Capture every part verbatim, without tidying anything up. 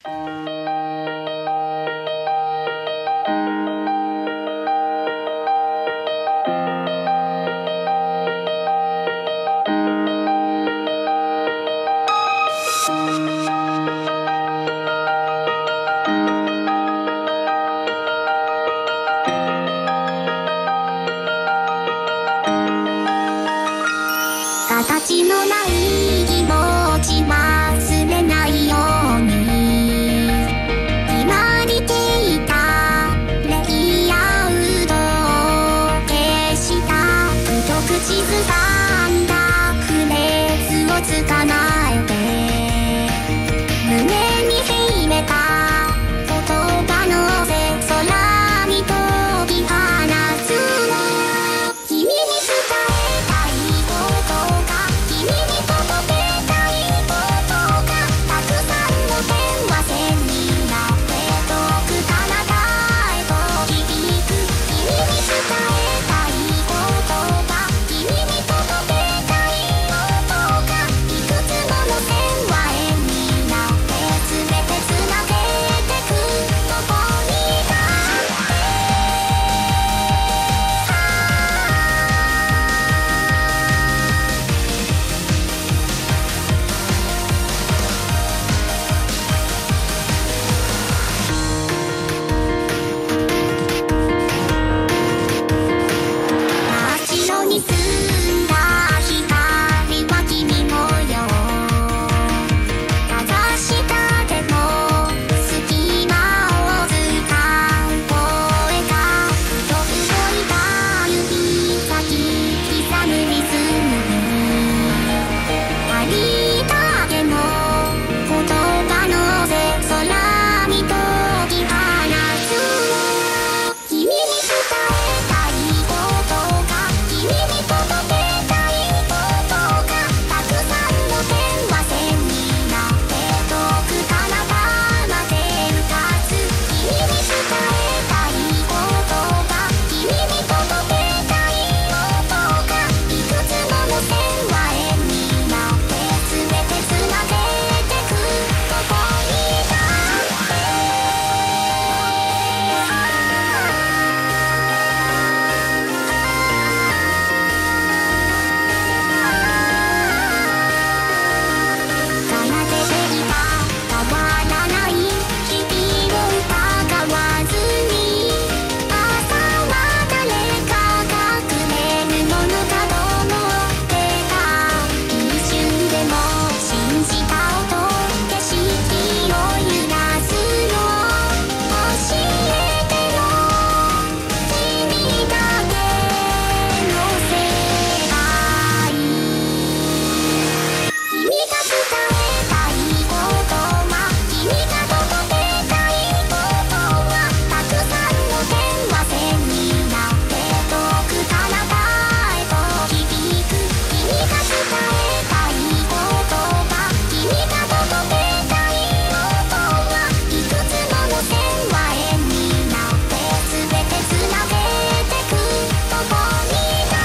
形のない気持ち忘れないように今似ていたレイアウトを消したふと口ずさんだフレーズを捕まえて胸に秘めた言葉のせ空に飛び放つの君に伝えたいこと君に届けたいことがたくさんの電話線になって遠く彼方へと響く君に伝えたいことが君に届けたいことがいくつもの線は円になって全てつなげてくどこにいた真っ白に澄んだ光は君もよかざした手の隙間を掴う声がふと動いた指先刻むリズムにありったけの言葉のせ空に飛び放つの君に伝えたいことが君に届けたいことがたくさんの電話線になって遠く彼方まで浮かつ君に伝えたいことが君に届けたいことがいくつもの線は円になって全てつなげてくどこにいた奏でていた変わらない日々を疑わずに朝は誰かがくれるものかと思ってた一瞬でも信じた音景色を揺らすの教えてよ君だけの世界君が伝えたいことは君が届けたいことはたくさんの電話線になって遠く彼方へと響く君が伝えたいことが君が届けたいことはいくつもの線は円になって全てつなげてくどこにいた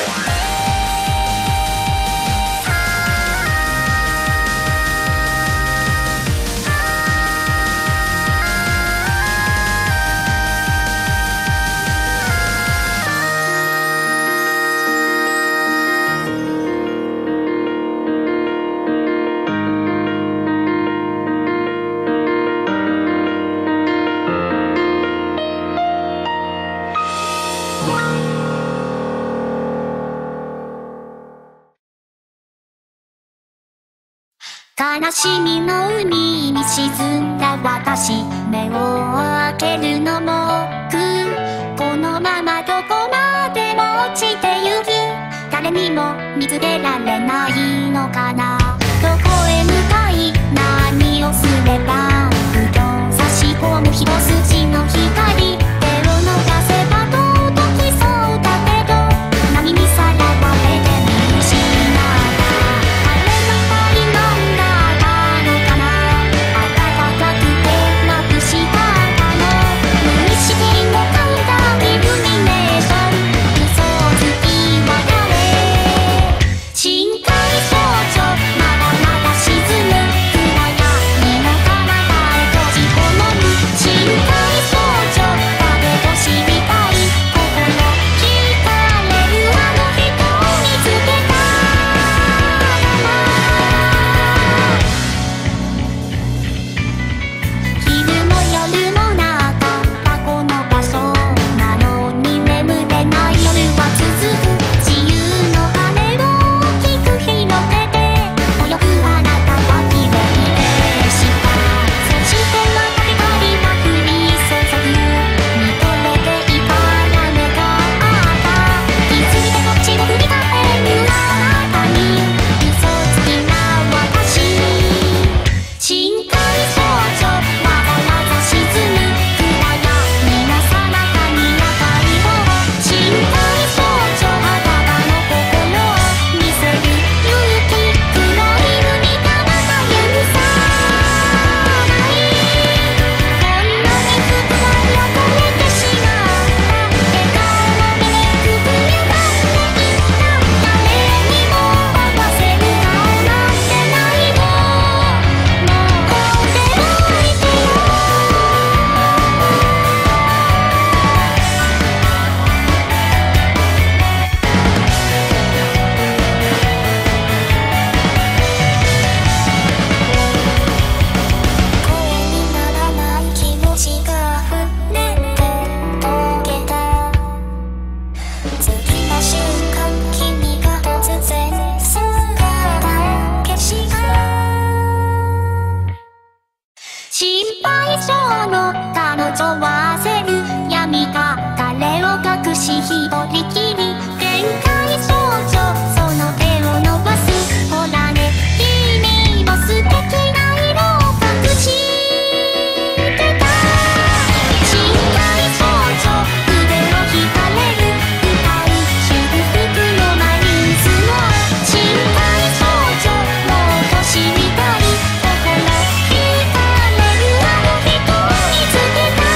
悲しみの海に沈んだ私目を開けるのもくこのままどこまでも落ちてゆく誰にも見つけられないのかなどこへ向かい何をすればふと差し込む一筋の光手を伸ばせば届きそうだけど波にさらわれて見失ったあれは一体何だったのかな暖かくて眩しかったの無意識のカウンターイルミネーション嘘つきは誰深海少女心配性の彼女は焦る闇が彼を隠し一人きり限界少女その手を伸ばすほらね君も素敵な色を隠してた心配少女腕を引かれる歌う祝福のマリンスの心配少女もう年みたい心惹かれるあの人を見つけた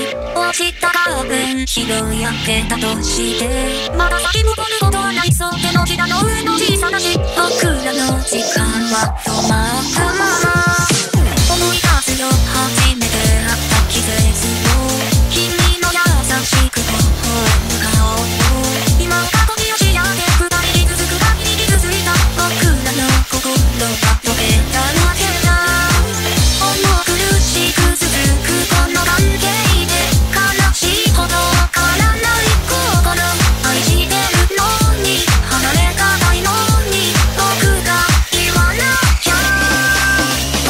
に落ちたカーテン拾い上げたとしてまだ先戻ることはないそう手のひらの上の小さな字僕らの時間は止まったまま思い出すよ初めて会った季節を君の優しく微笑む顔を今は過去に押し上げ二人に続く限りに続いた僕らの心が溶けたわけだ重苦しく続くこの関係で悲しいほど変わらない心愛してるのに離れがたいのに僕が言わなきゃ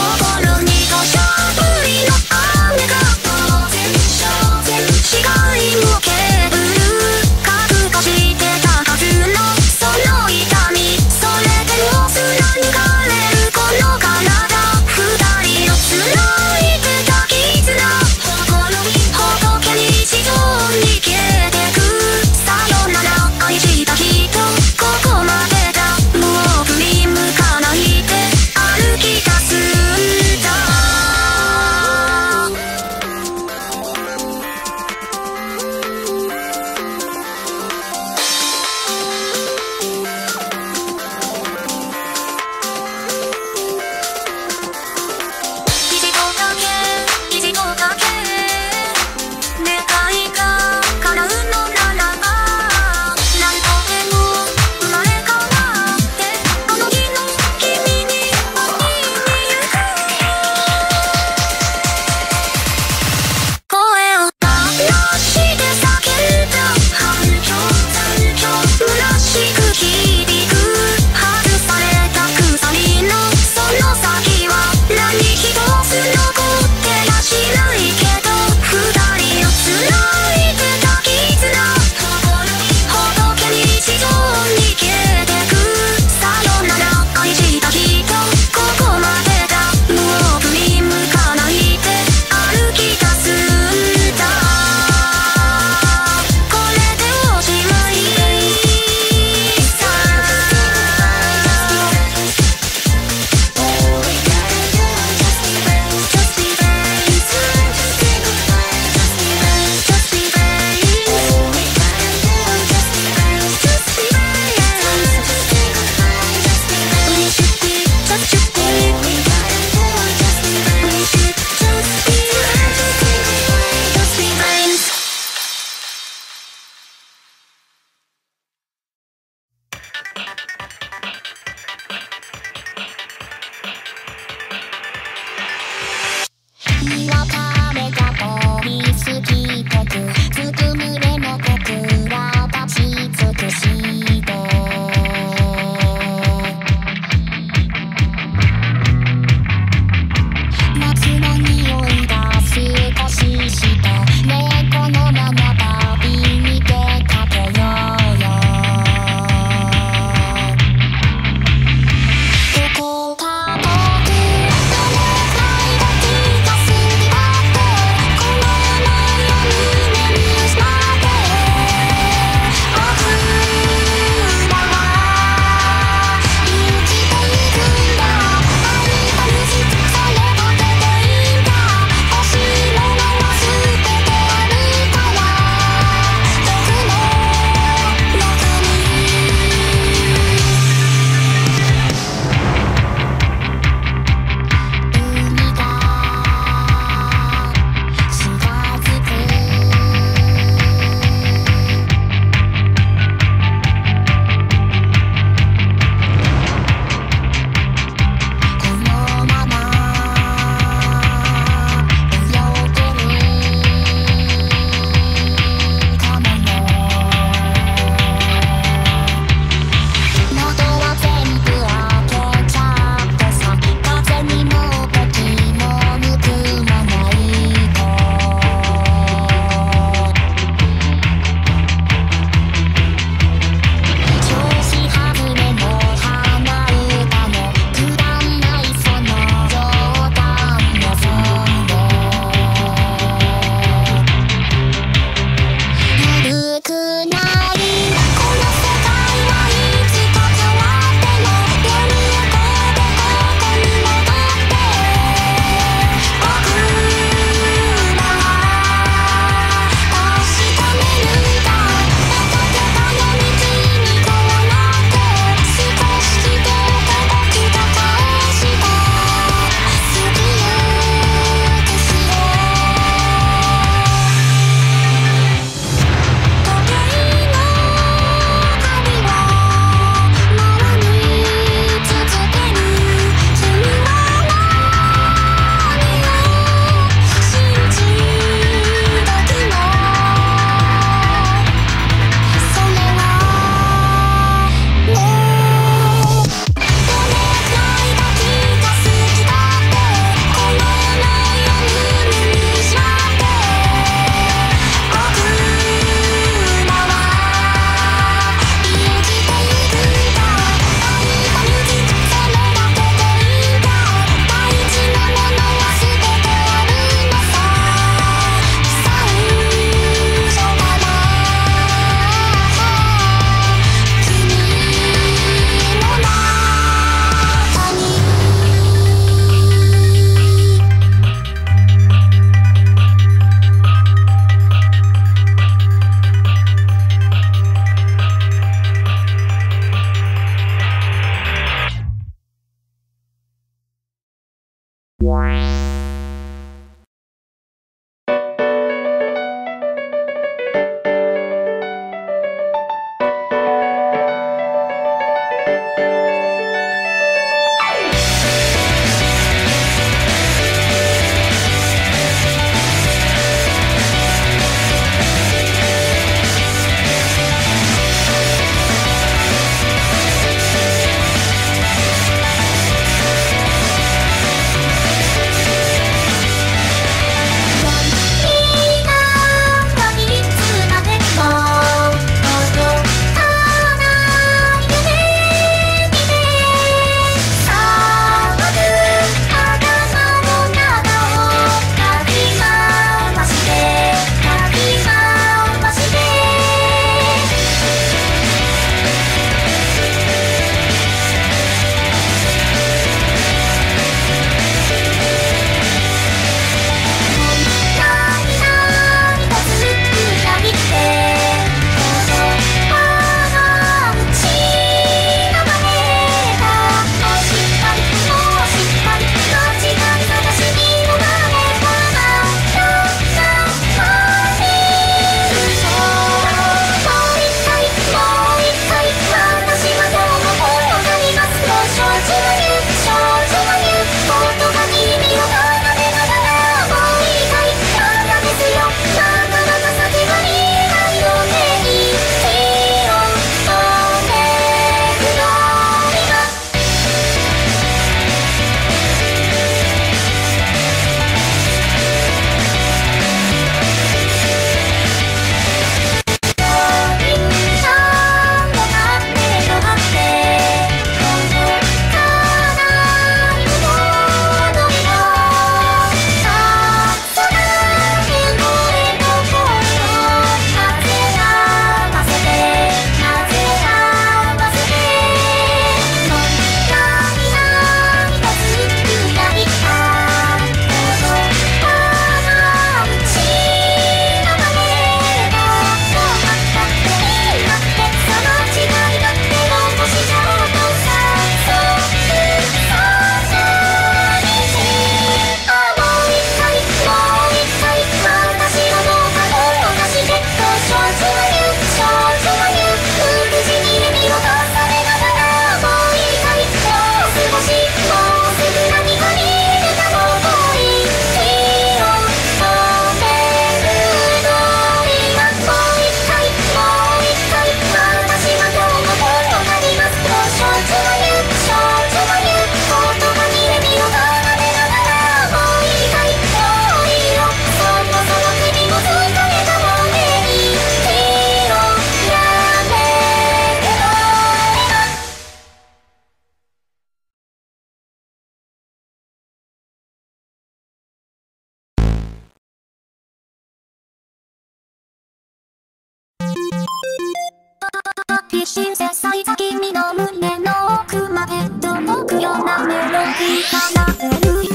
にシンセサイザー君の胸の奥まで届くようなメロディー奏でる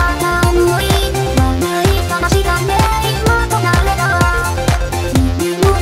よ。「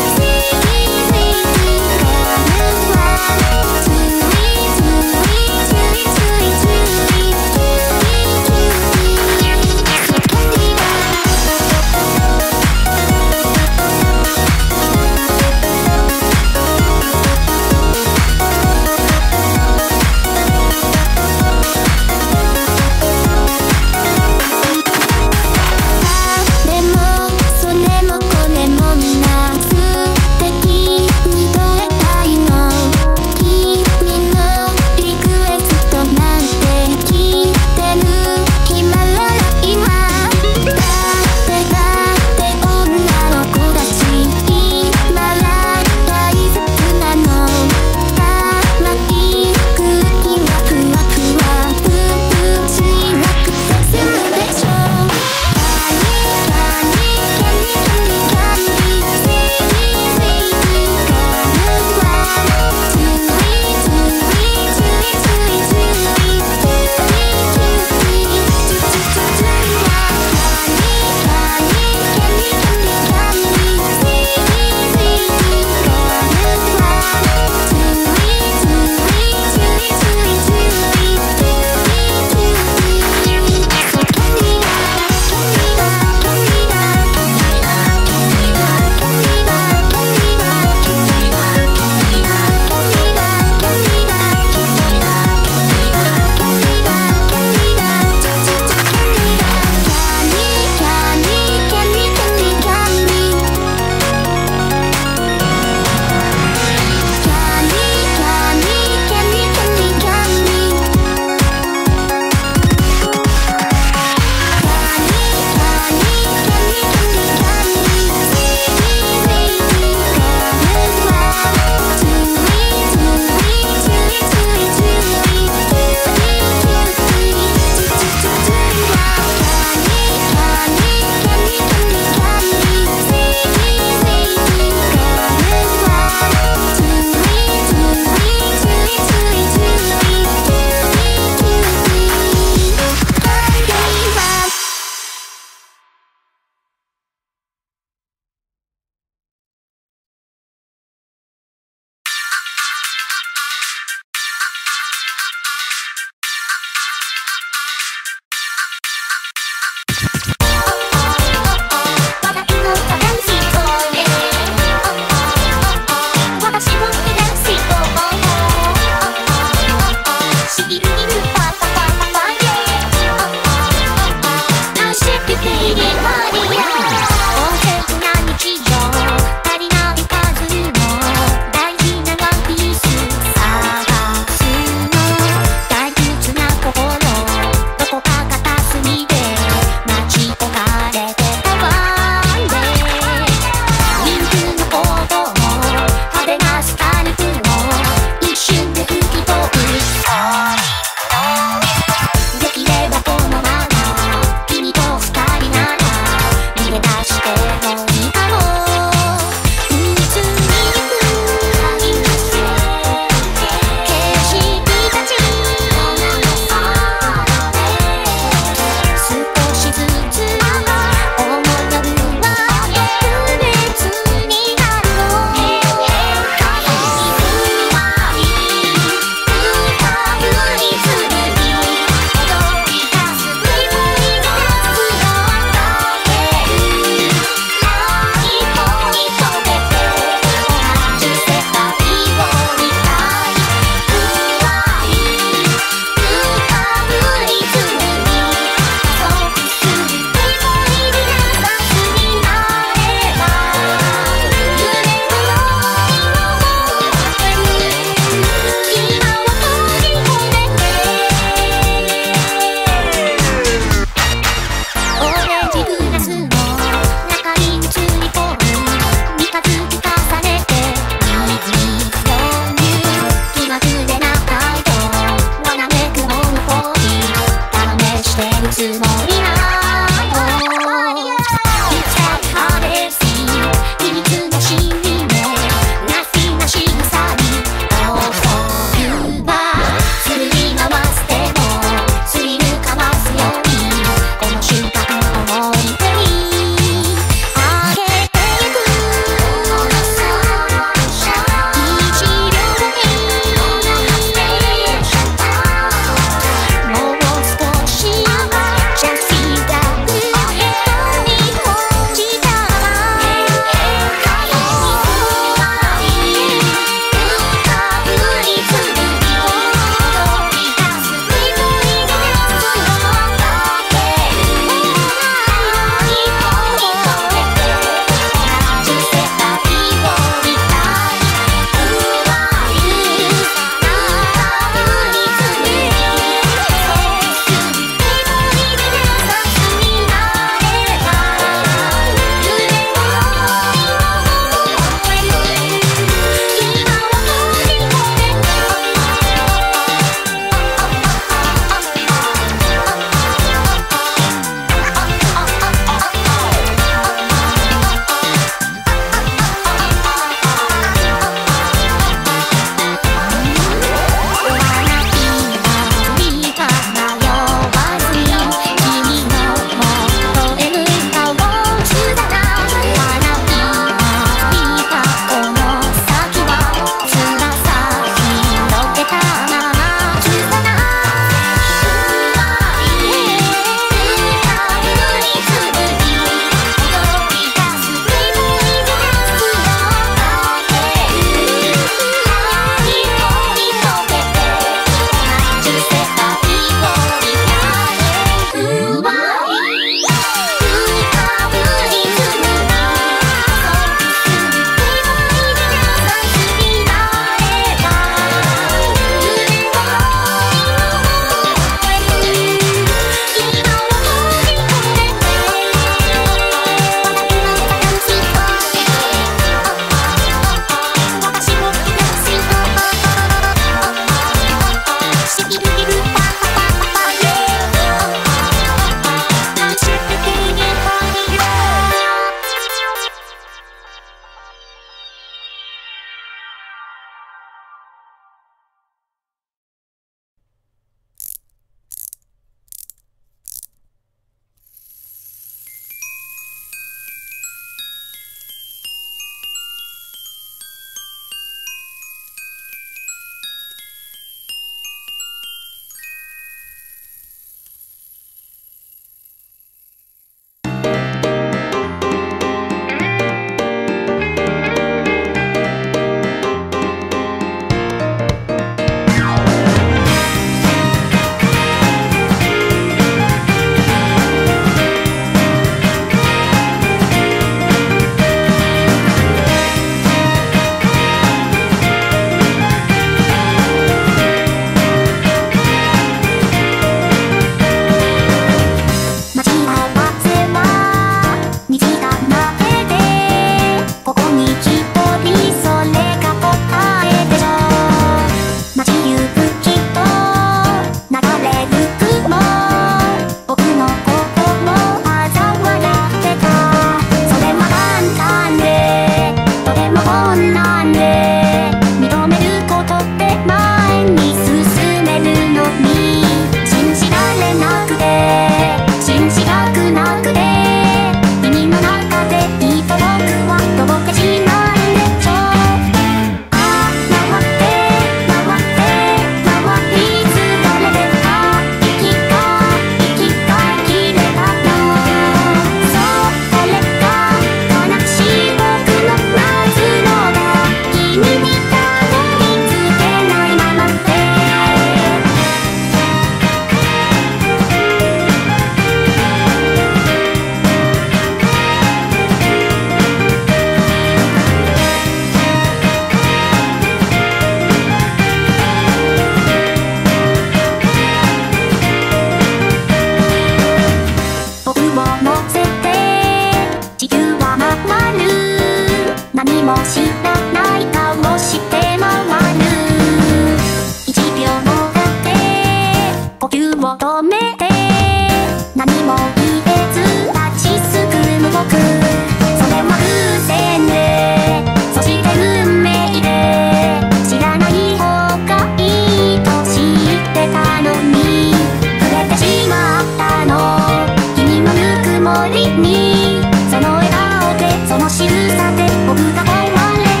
も知らない顔して回る。一秒もだって呼吸を止めて何も言えず立ちすくむ僕。それは偶然で、そして運命で、知らない方がいいと知ってたのに触れてしまったの。君のぬくもりにその笑顔でその仕草で僕が壊れ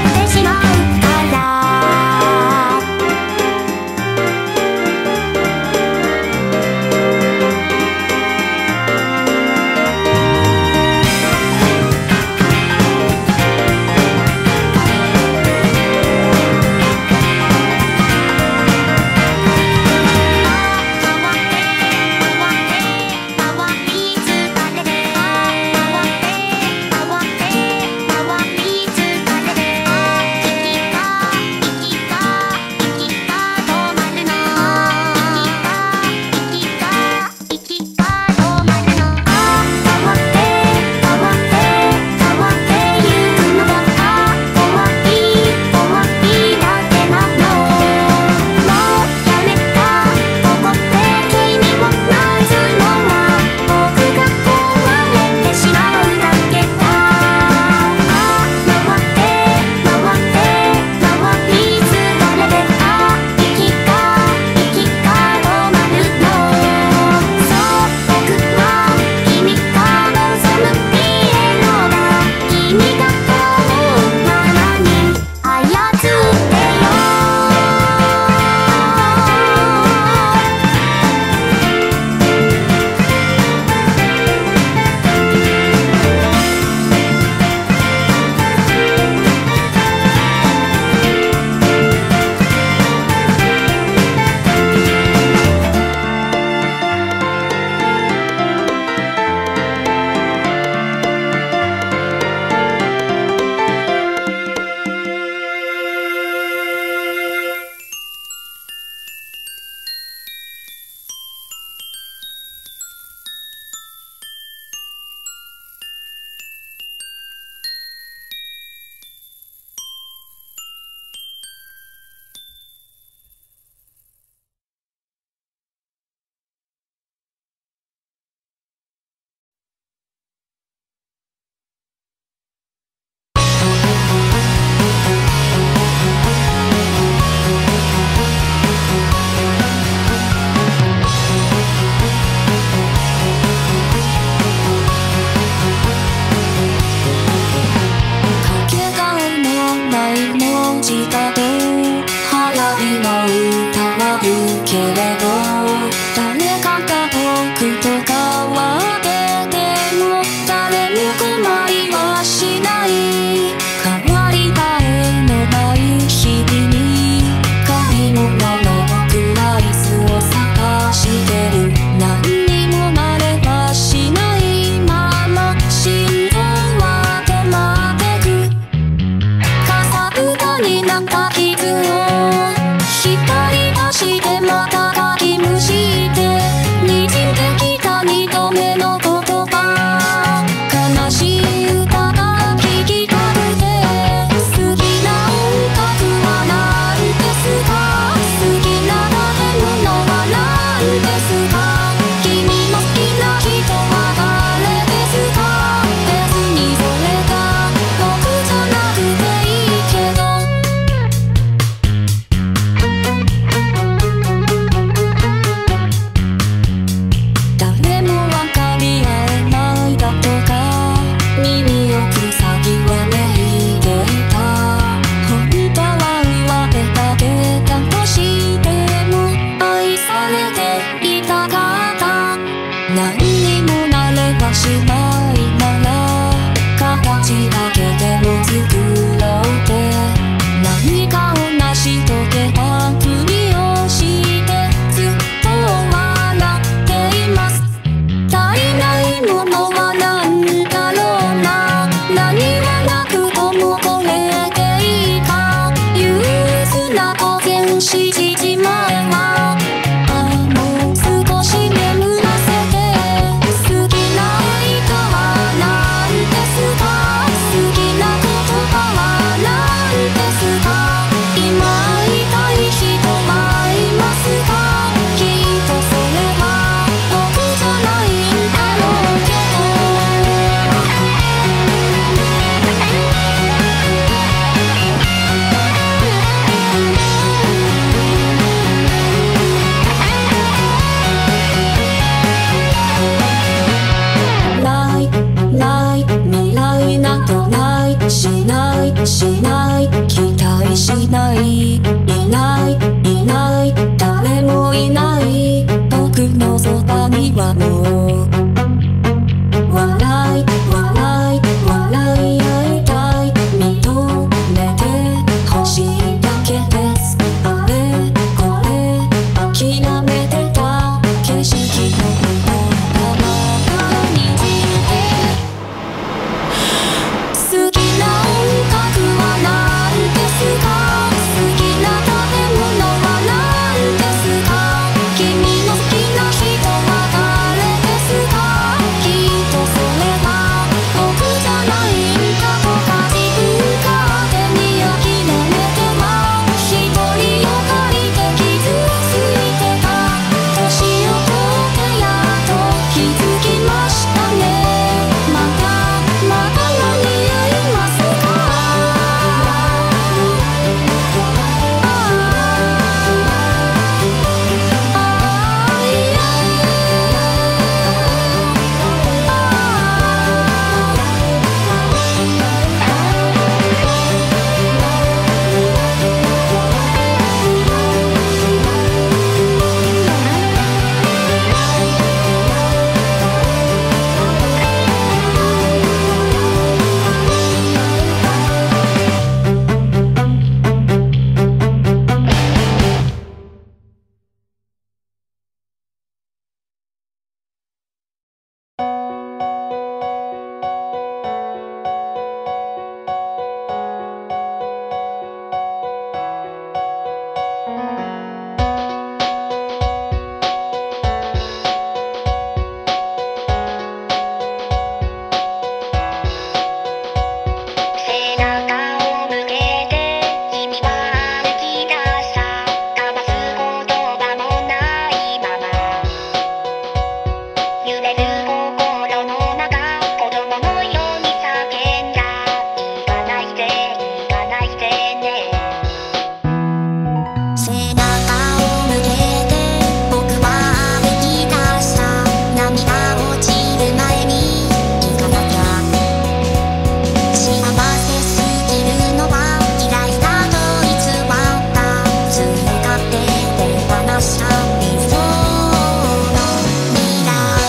しゃ理想の未来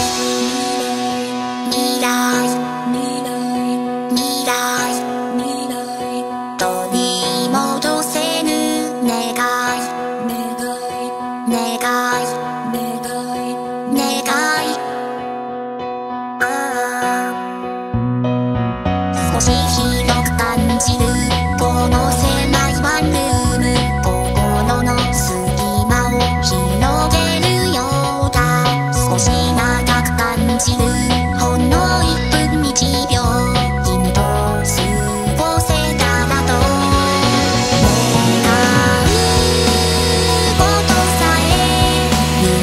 未来未来取り戻せぬ願い願い願いああ少し広く感じるこの狭いワンルーム心の隙間を広げるようだ少し長く感じるほんのいっぷんいちびょう君と過ごせたらと願うことさえ夢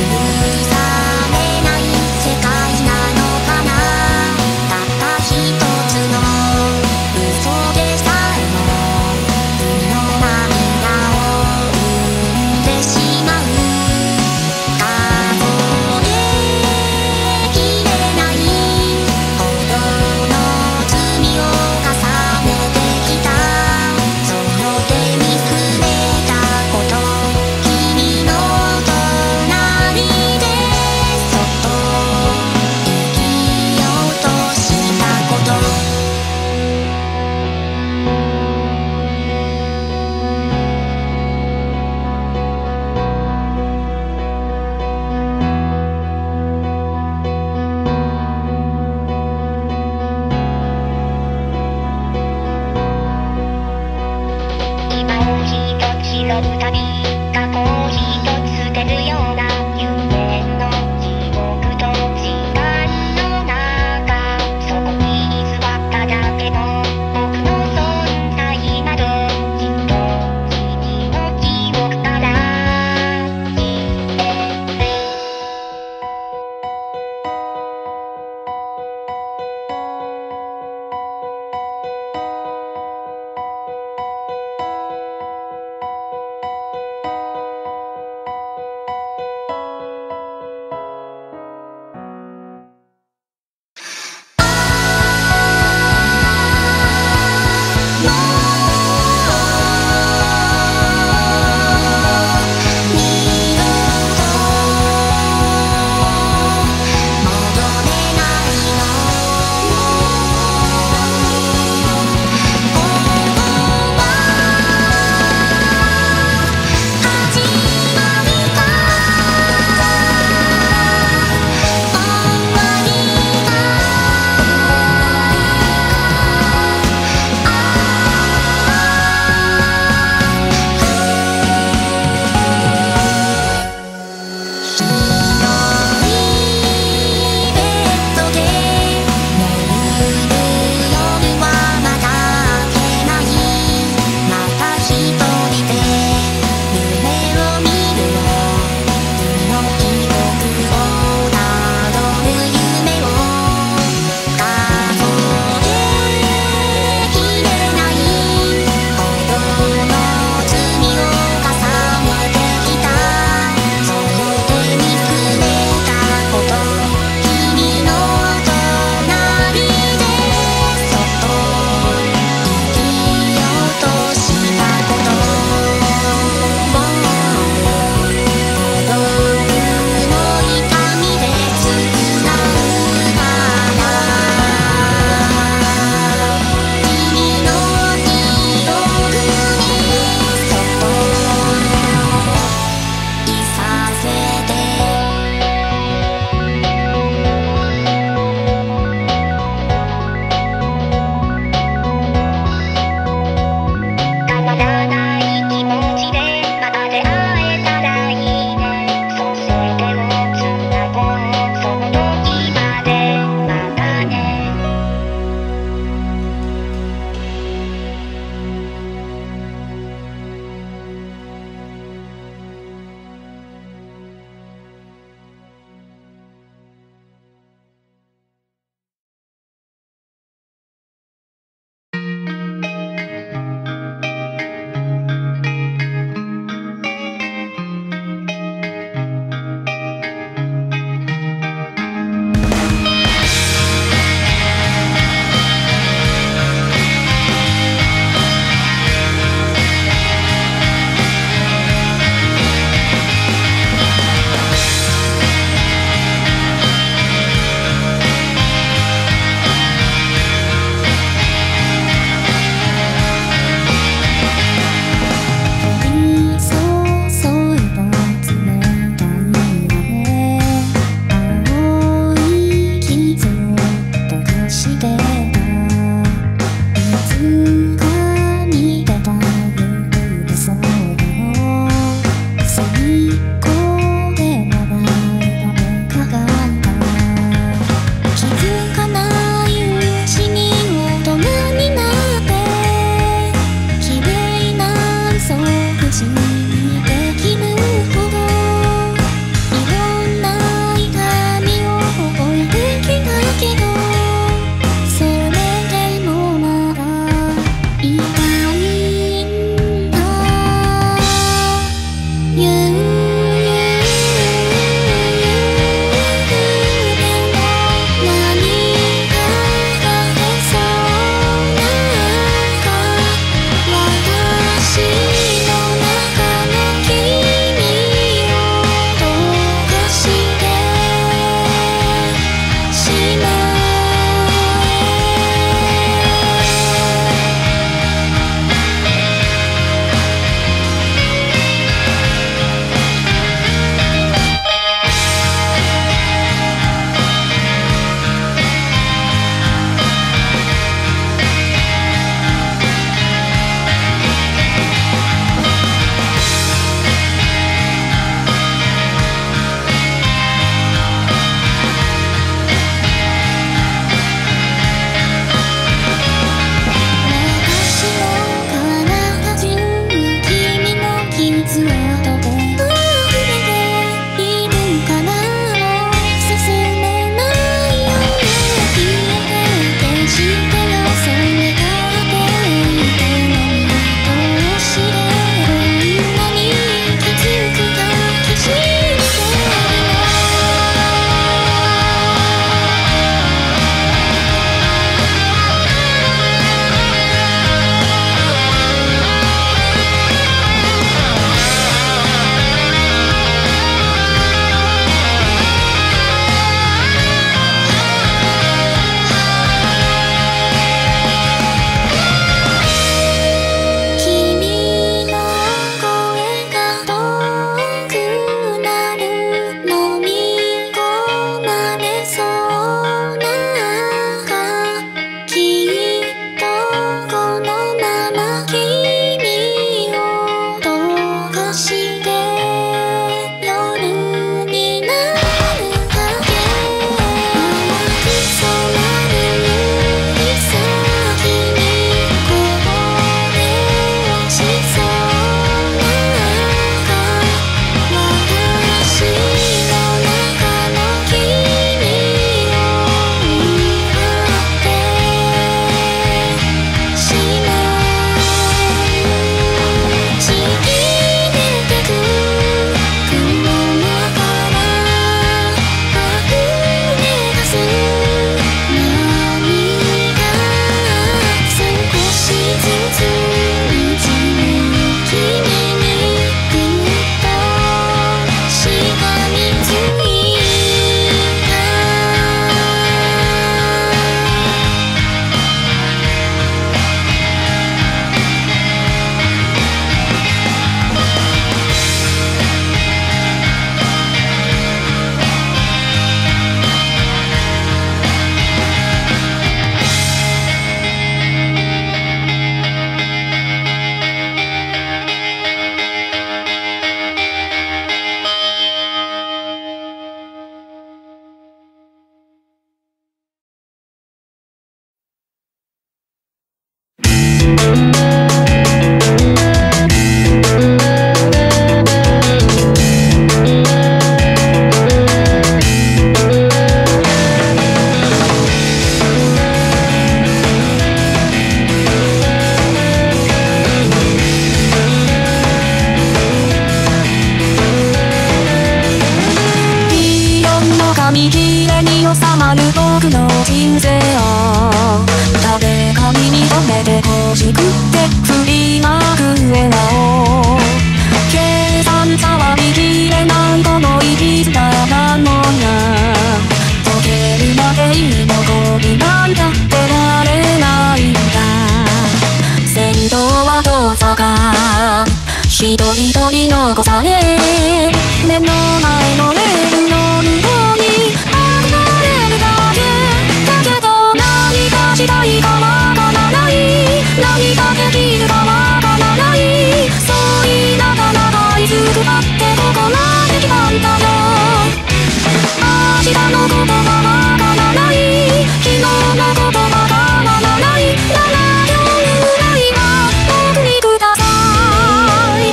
紙切れに収まる僕の人生を誰かに認めて欲しくて振りまく笑顔計算触りきれないこの生きづらなもんが溶けるまで居残りなんか出られないんだ先導はどうぞか一人一人残され目の前のレールの向こうに憧れるだけだけど何かしたいかわからない何かできるかわからないそう言いながら這いつくばってここまで来たんだよ明日のことはわからない昨日のことは変わらないなら今日ぐらいは僕にください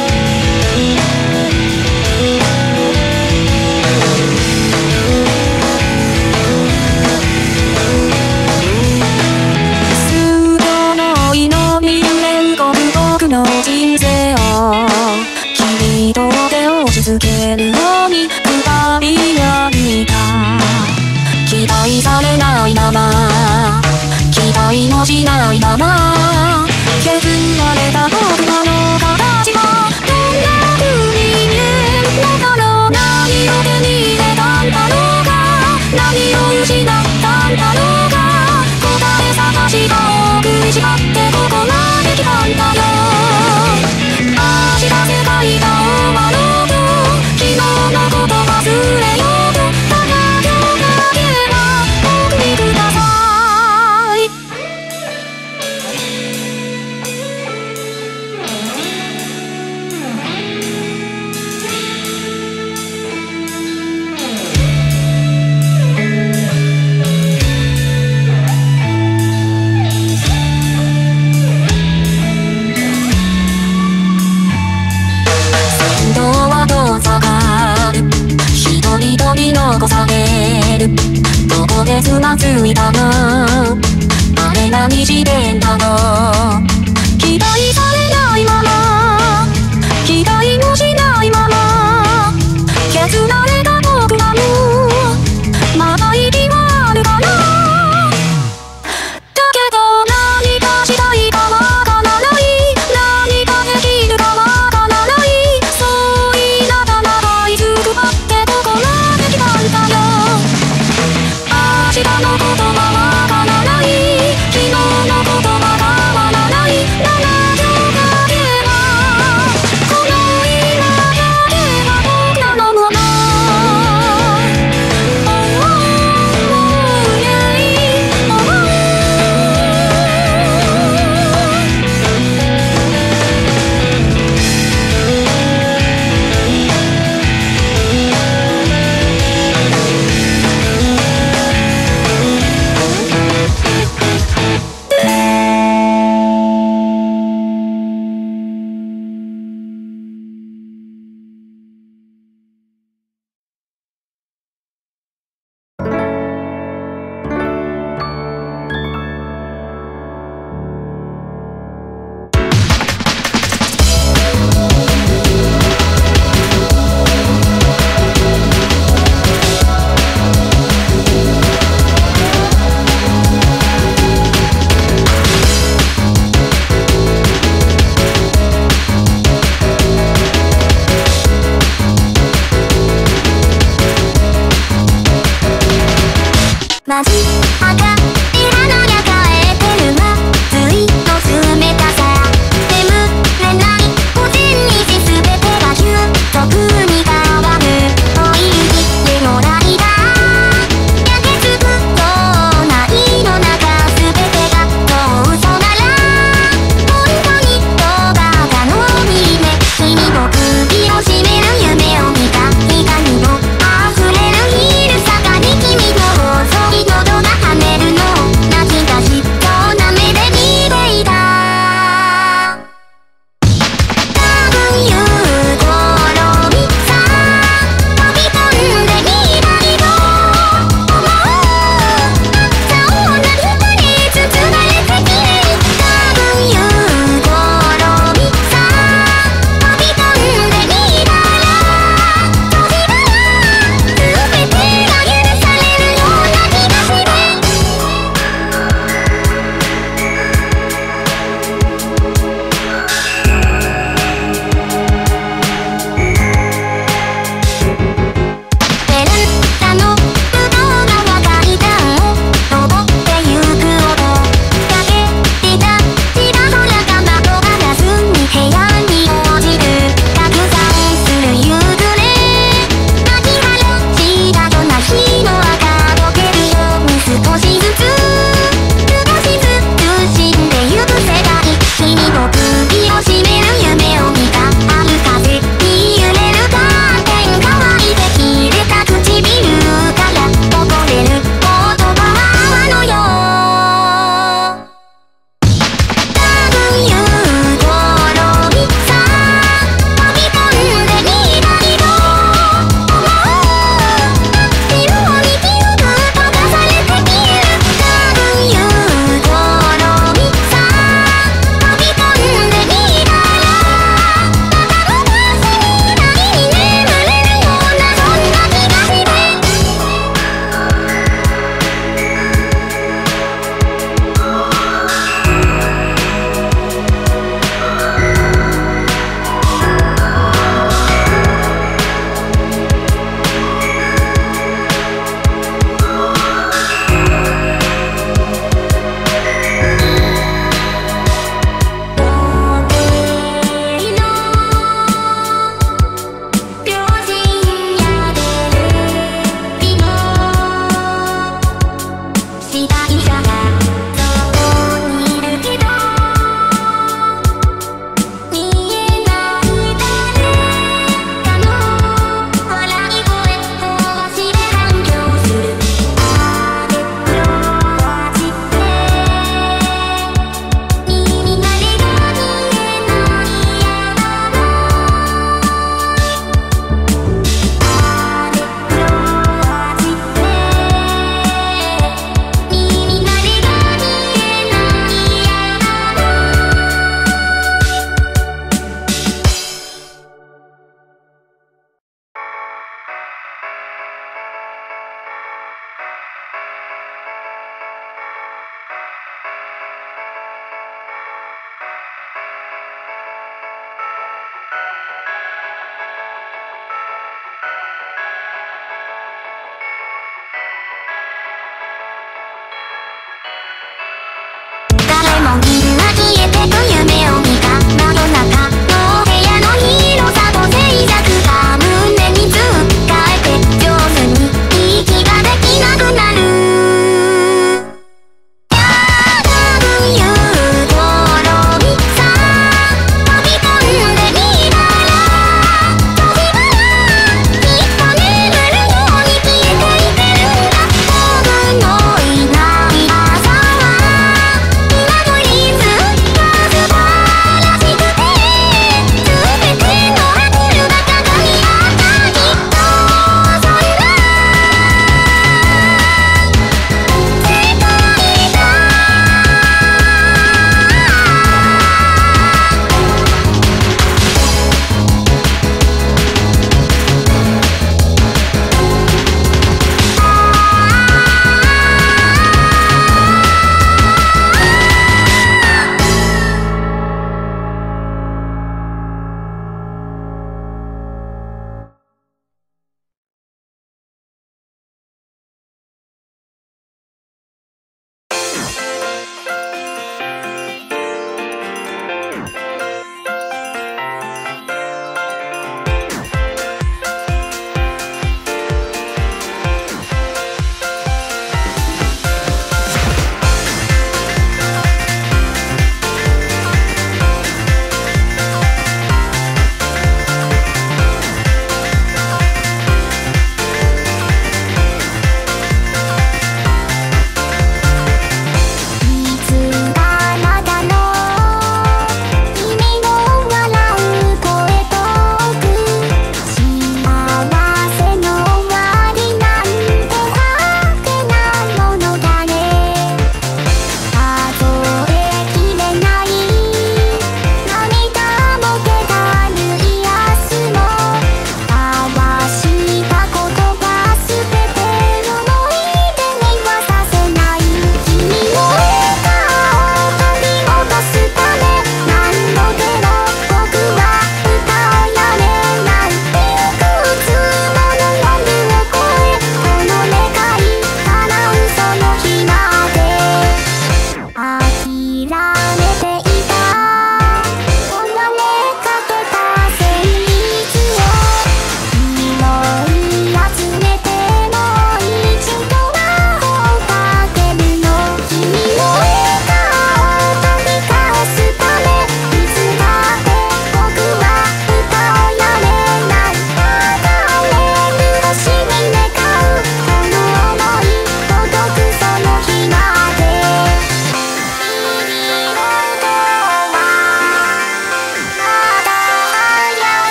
数秒の祈りで動く僕の人生を君と手を続けるように二人歩いた期待されないまま期待もしないまま削られた僕らの形はどんな風に見えるのだろう何を手に入れたんだろうか何を失ったんだろうか答え探しが多くしまってここまで来たんだよ明日世界が終わろうと昨日のこと忘れようとただ今日だけは僕にください先導はどうぞか一人一人残されるどこでつまずいたのあれ何してんだの期待されないまま期待もしないまま削られた僕らもまだ息はあるかなだけど何かしたいかわからない何かできるかわからないそう言いながら這いつくばってここまで来たんだよ明日のことはわからない昨日のことは変わらないなら今日だけはこの今だけは僕らのものまず赤い花が変えてるまずいの冷たさ眠れない午前にじすべてが急速に変わる追い雪での間焼けつくような胃の中すべてがもう嘘なら本当にどうかがのみね君の首を絞める夢を見た光の溢れる昼坂に君の細い喉が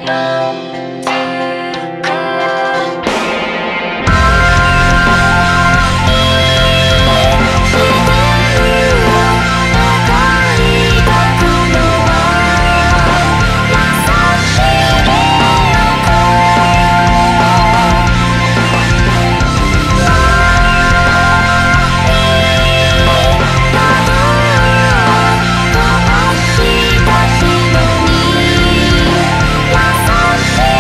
優しい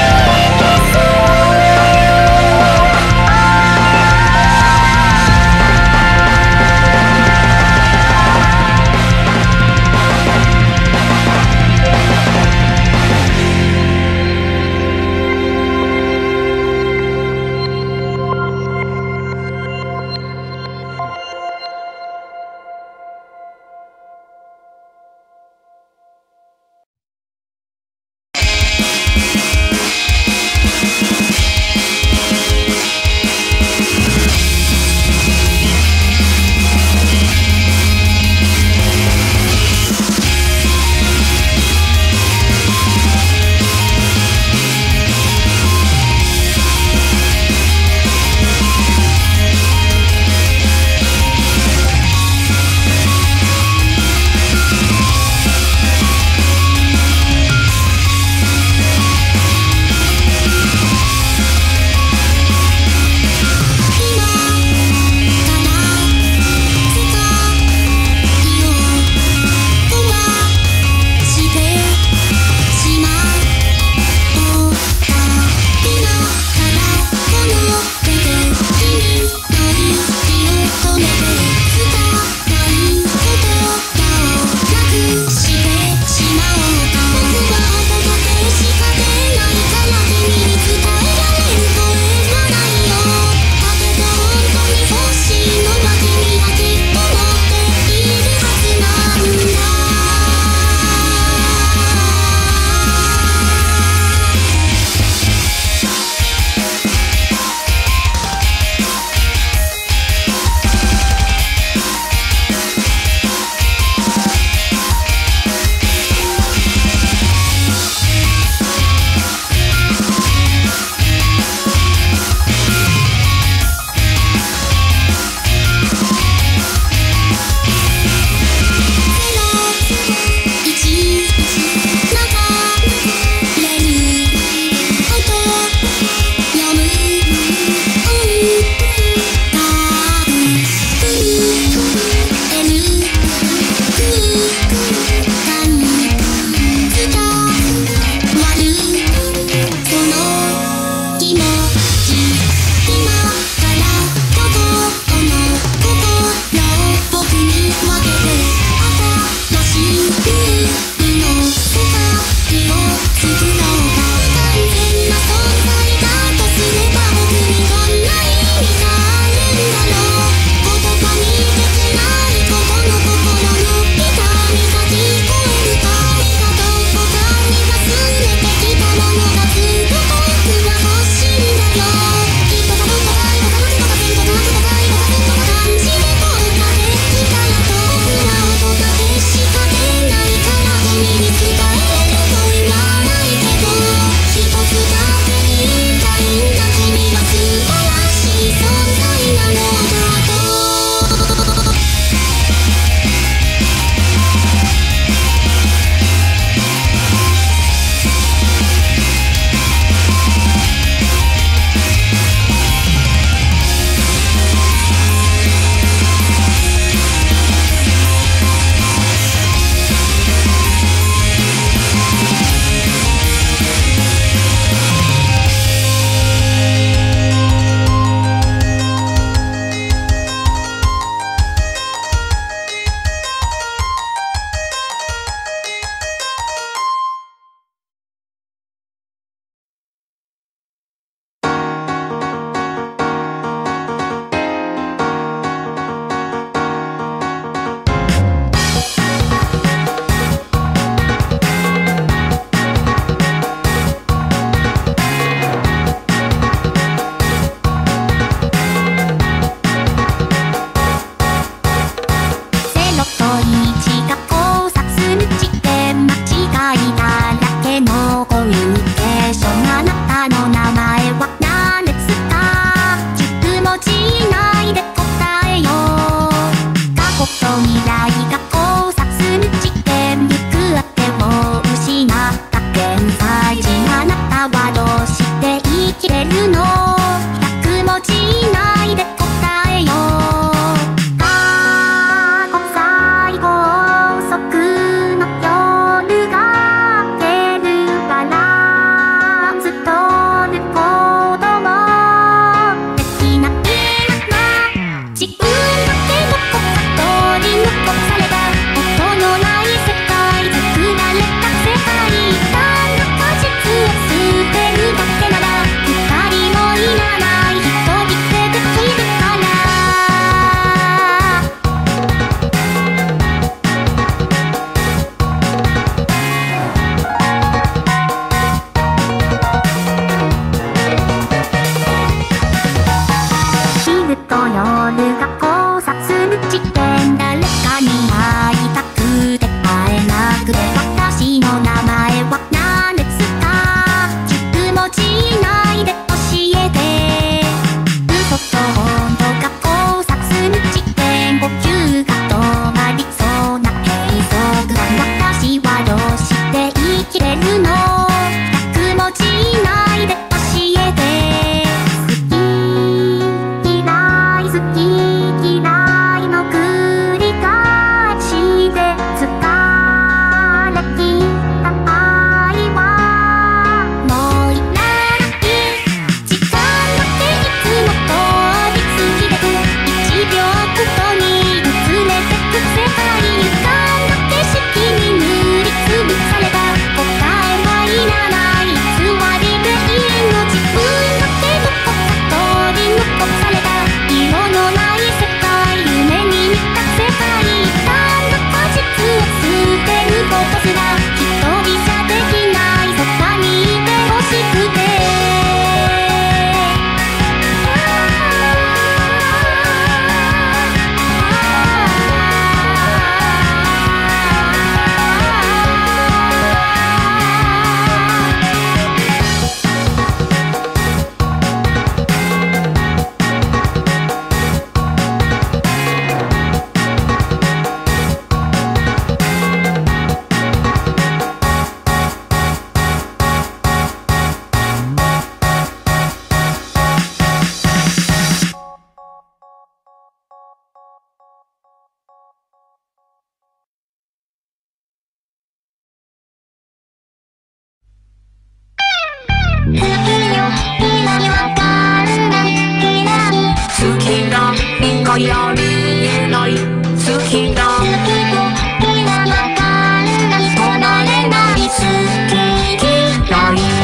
好きよ今にわかんない嫌い好きだ以外ありえない好きだ好きと今わかんない離れない好き嫌い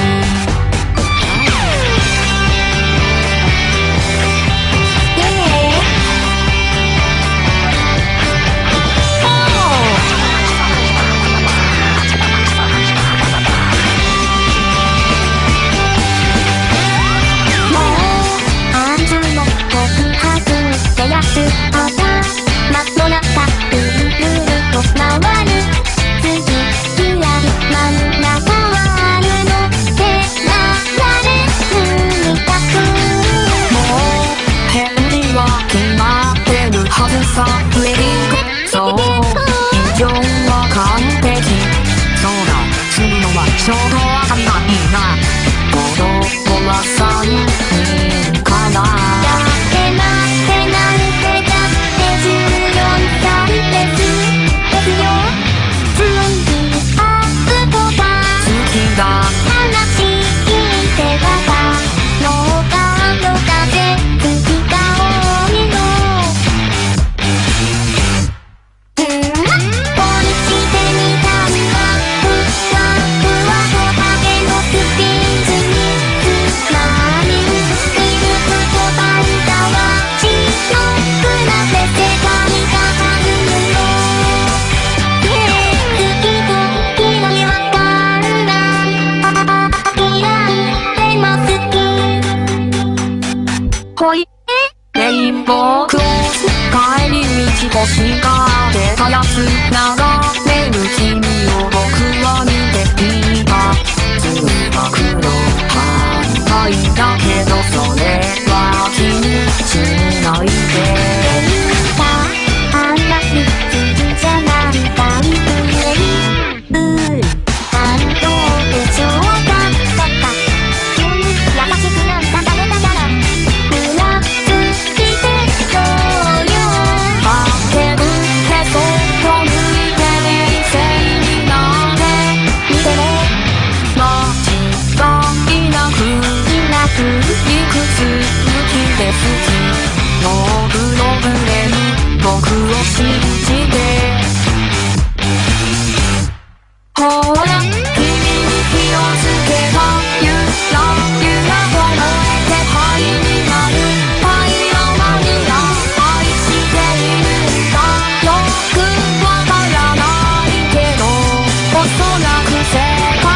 はずさウェディングそう以上は完璧そうだするのはちょうど当たりがいいな子供はさんにんかなだってなんてなんてだってじゅうよんさいですですよついにアップとか好きだ話聞いてばかノーカード風好きが多いのほいレインボークロス帰り道星が出たやつ眺める君を僕は見ていたずっと黒反対だけどそれは気にしないであんなに好きじゃないタイプでうー感動でしょうかそっか急に優しくなんかされたからふらついてそうよ負けるへそと向いて冷静になって見てね間違いなくいなくいくつ好きで好きノーブロブレム僕を信じてほら君に気をつけたゆらゆらと燃えて灰になるパイロマニア愛しているんだよくわからないけどおそらく正解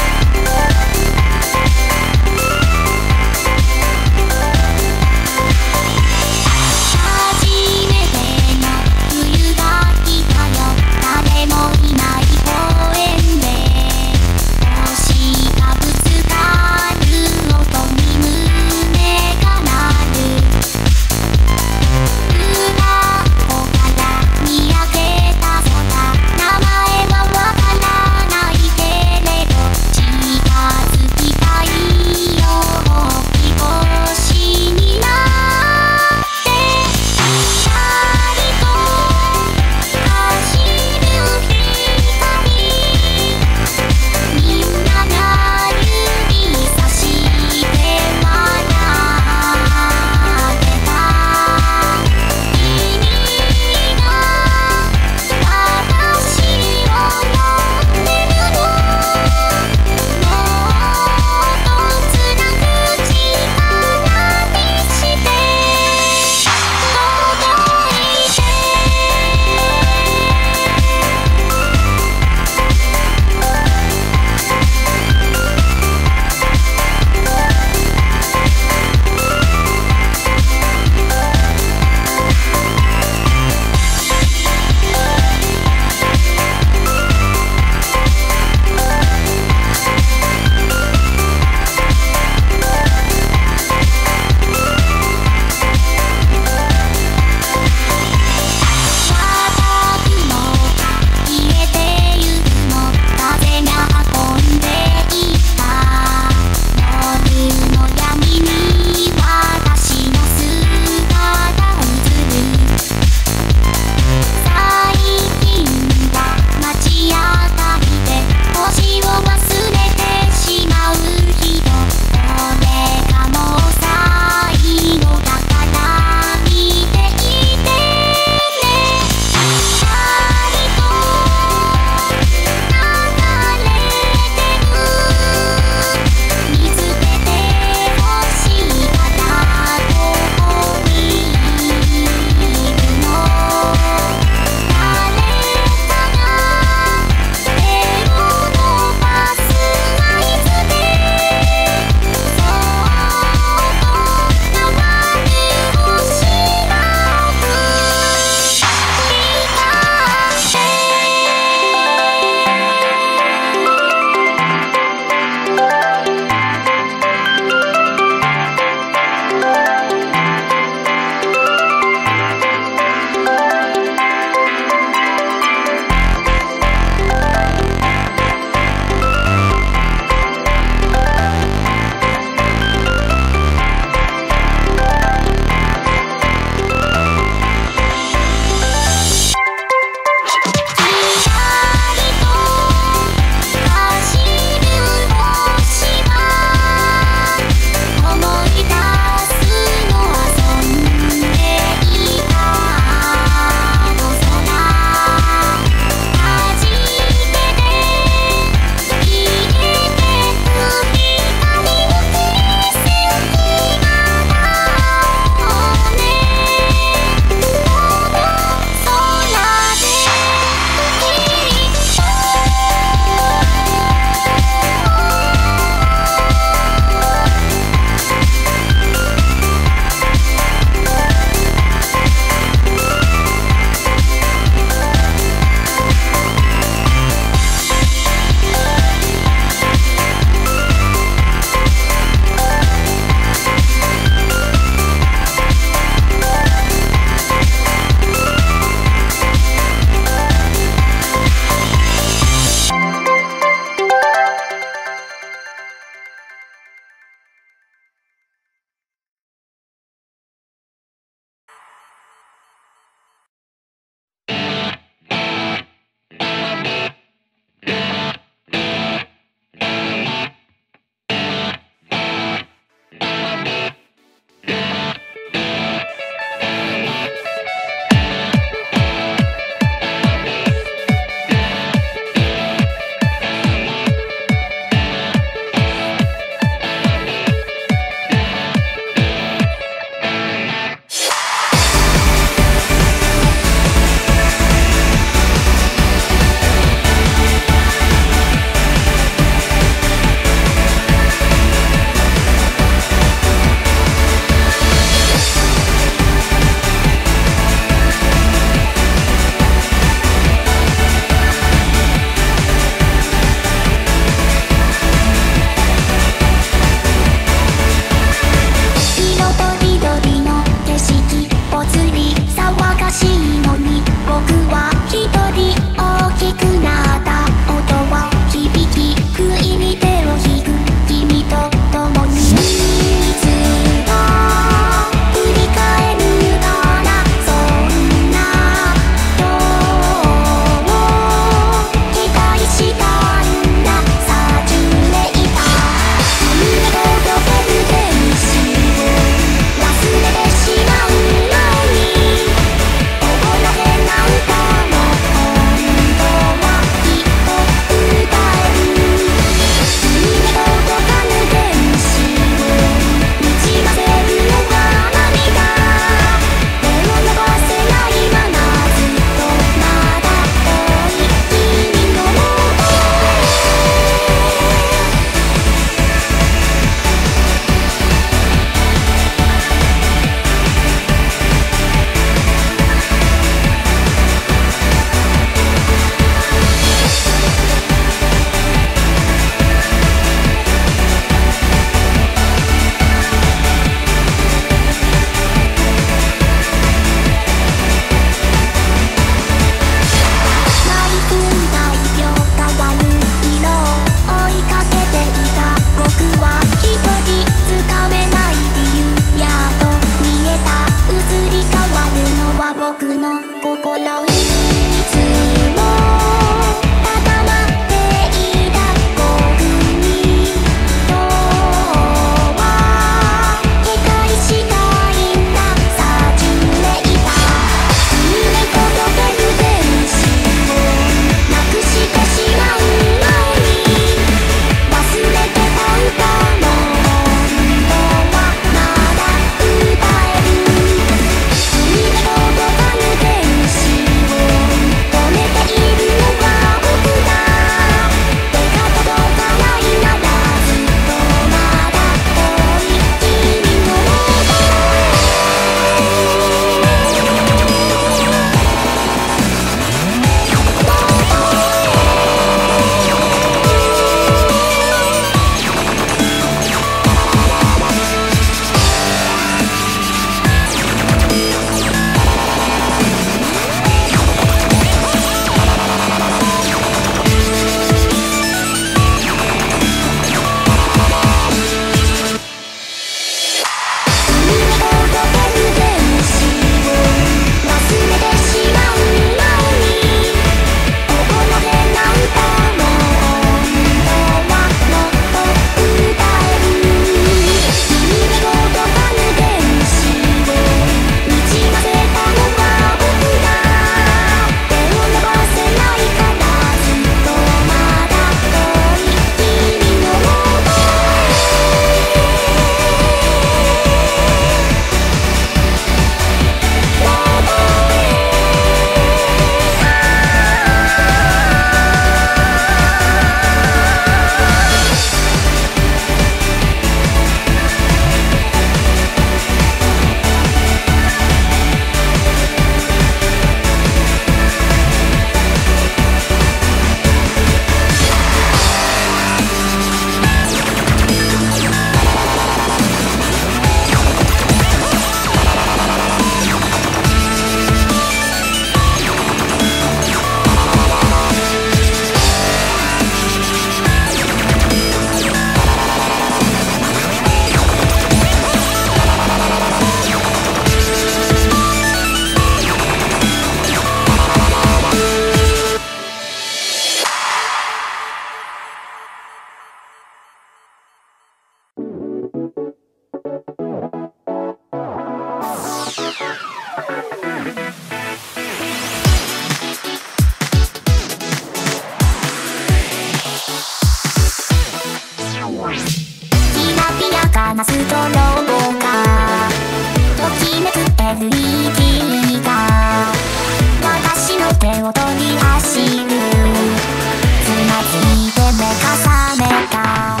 なストロボがときめく エルイーディー が私の手を取り走る。つまずいて目が覚めた。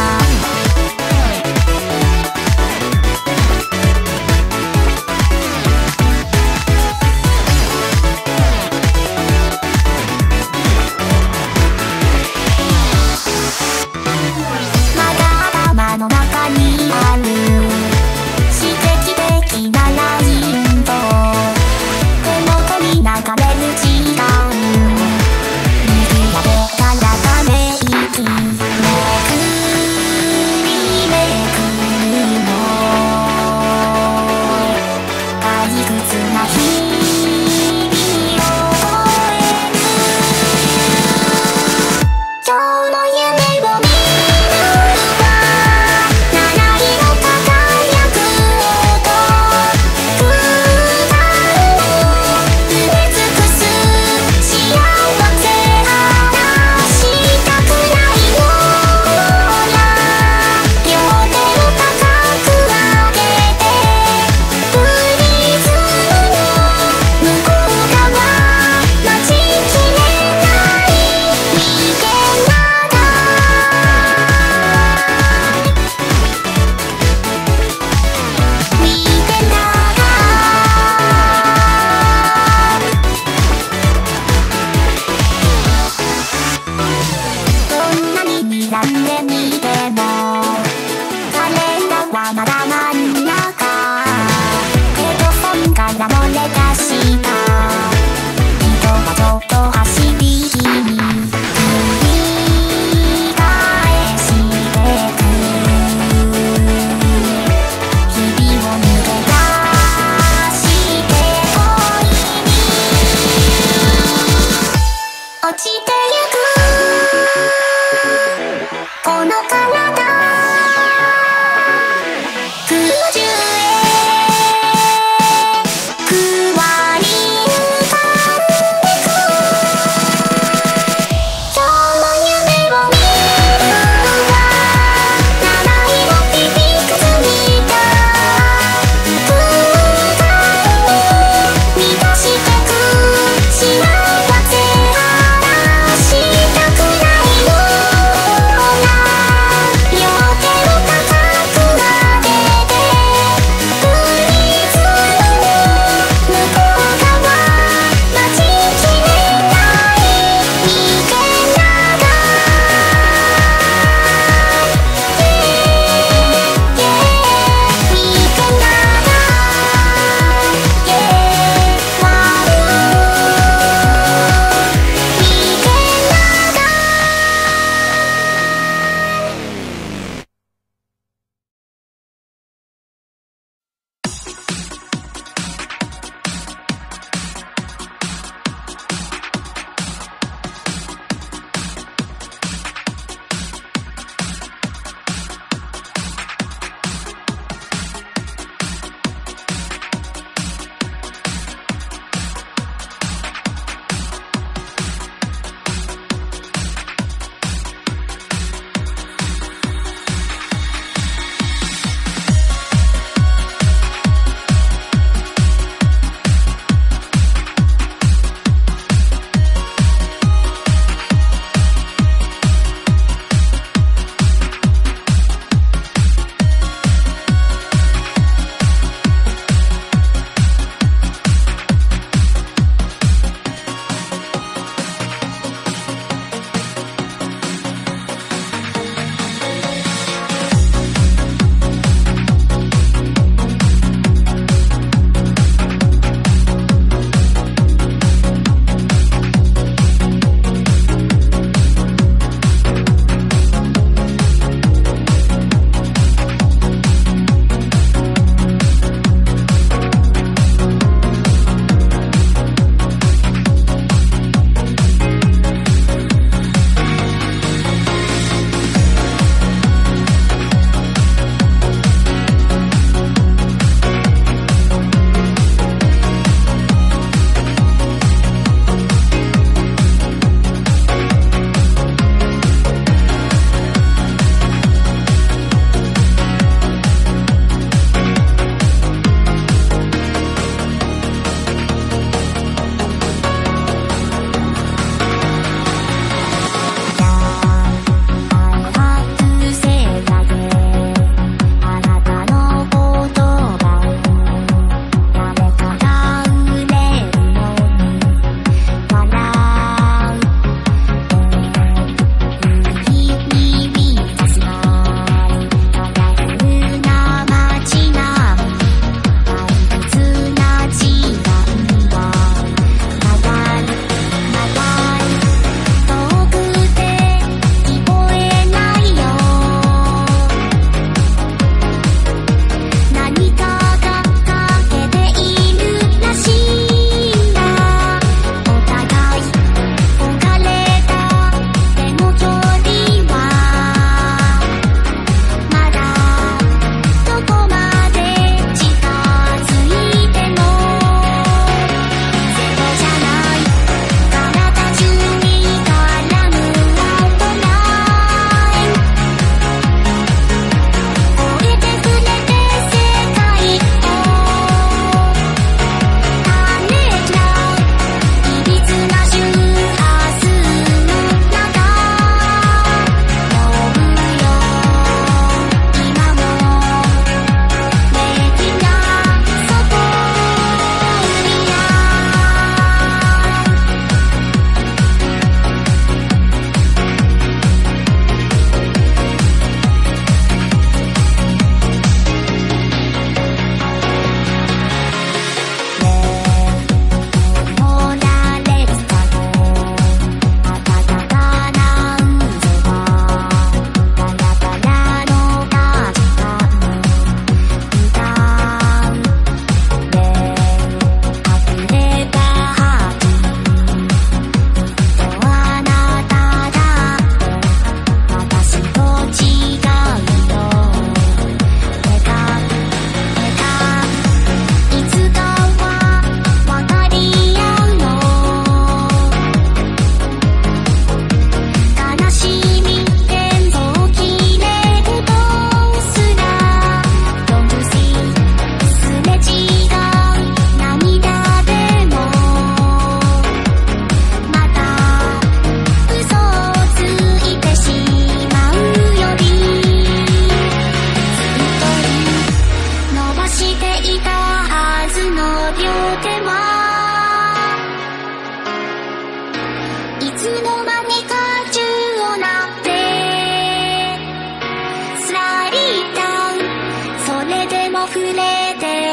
まだ頭の中にある刺激的なラインと手元に流れる時間、右やべからため息めくりめくるの退屈な日々を終える。今日の夢を見るは七色輝く音、空間を埋め尽くす幸せ話したくないような、両手を高く上げてプリズムの向こう側待ちきれない見てなが見てながどんなに睨んでみてもカレンダーはまだ真ん中。ヘッドホンから漏れ出した人がちょっと走り気味繰り返してく日々を抜け出して恋に落ちてゆくこの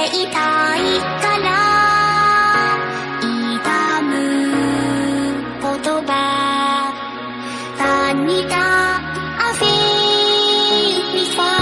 いたいから痛む言葉涙あふれファ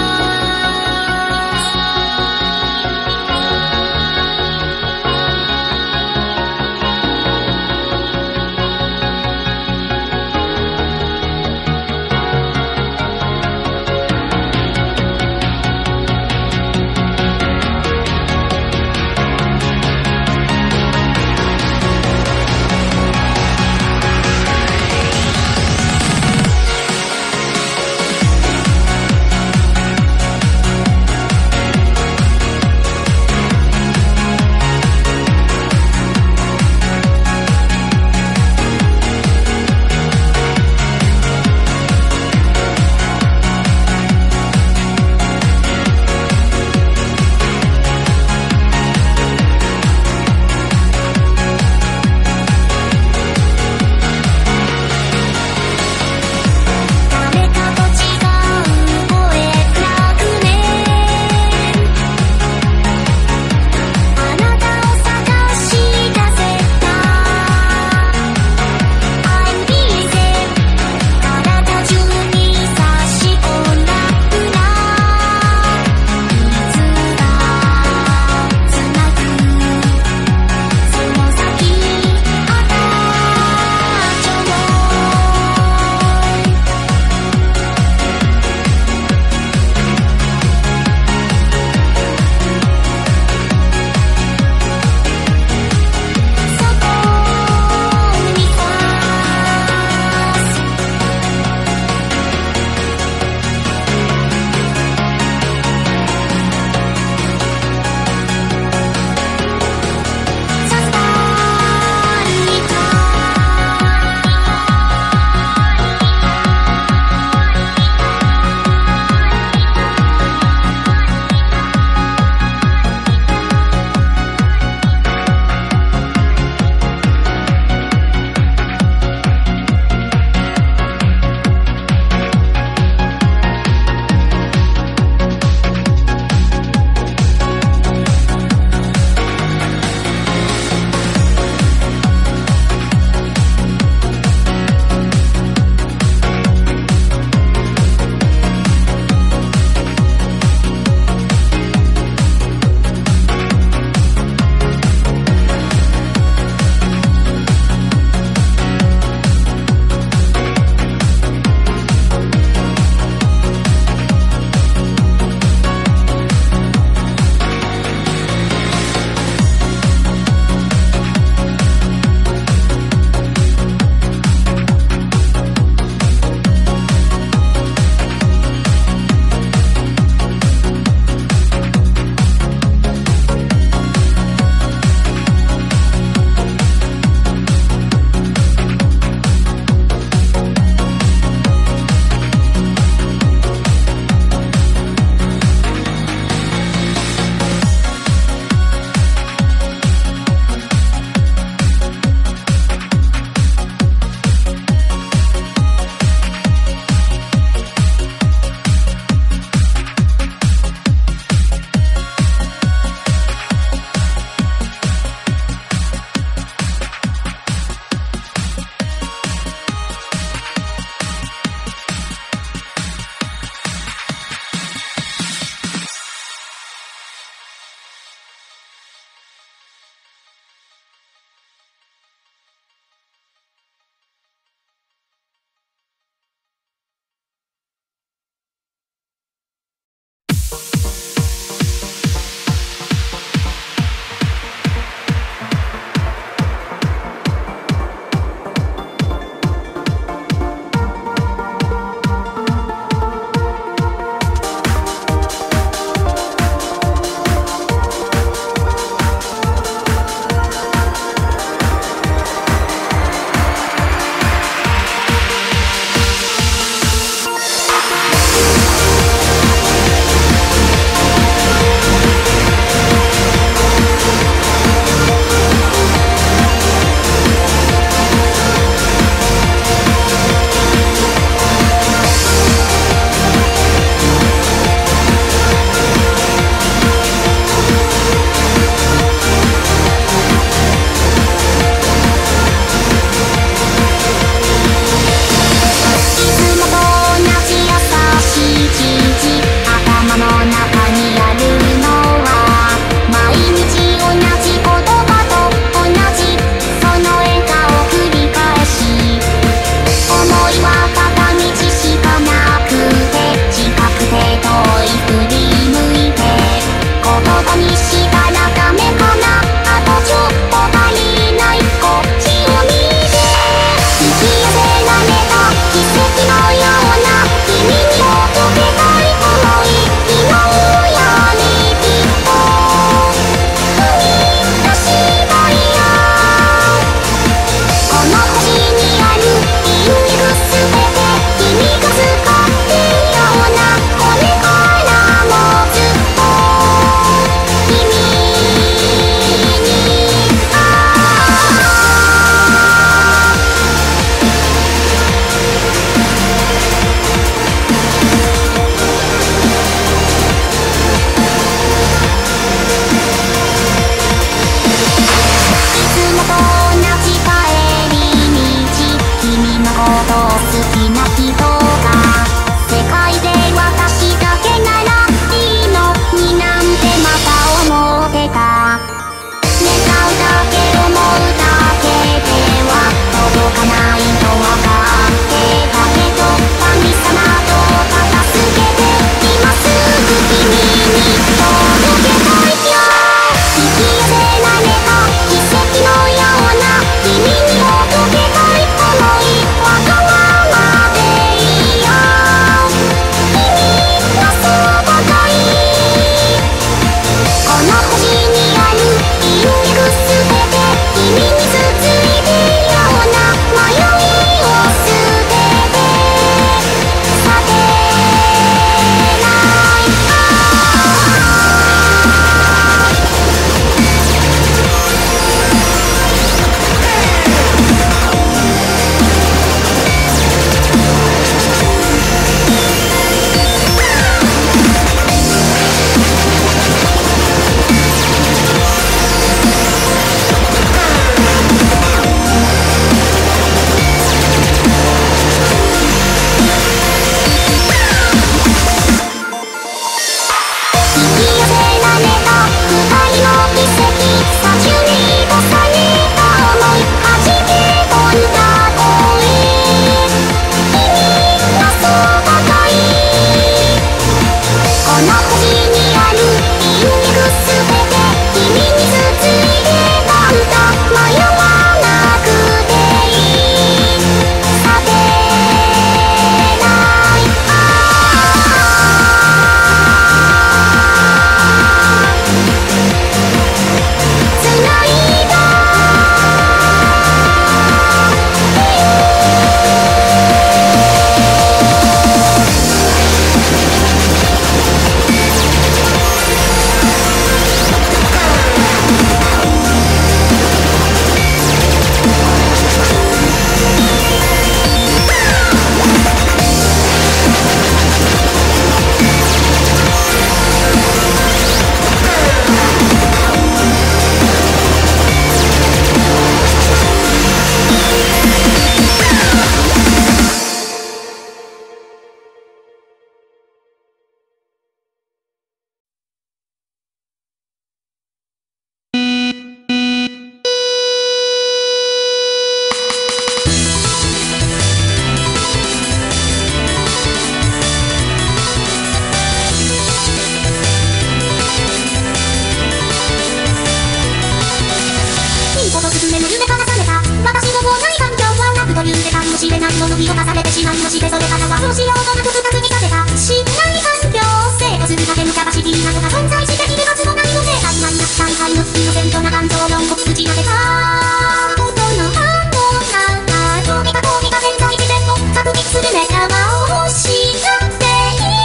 しれないものに侵されてしまいまして、それからはどうしようもなく深く見立てた信頼環境、成功するだけのキャパシティなどが存在しているはずもないので、大概な大敗のイノセントな感情をよんこつ打ち立てた音の反応がどうにかどうにか現在時点を確認する目玉を欲しがっている。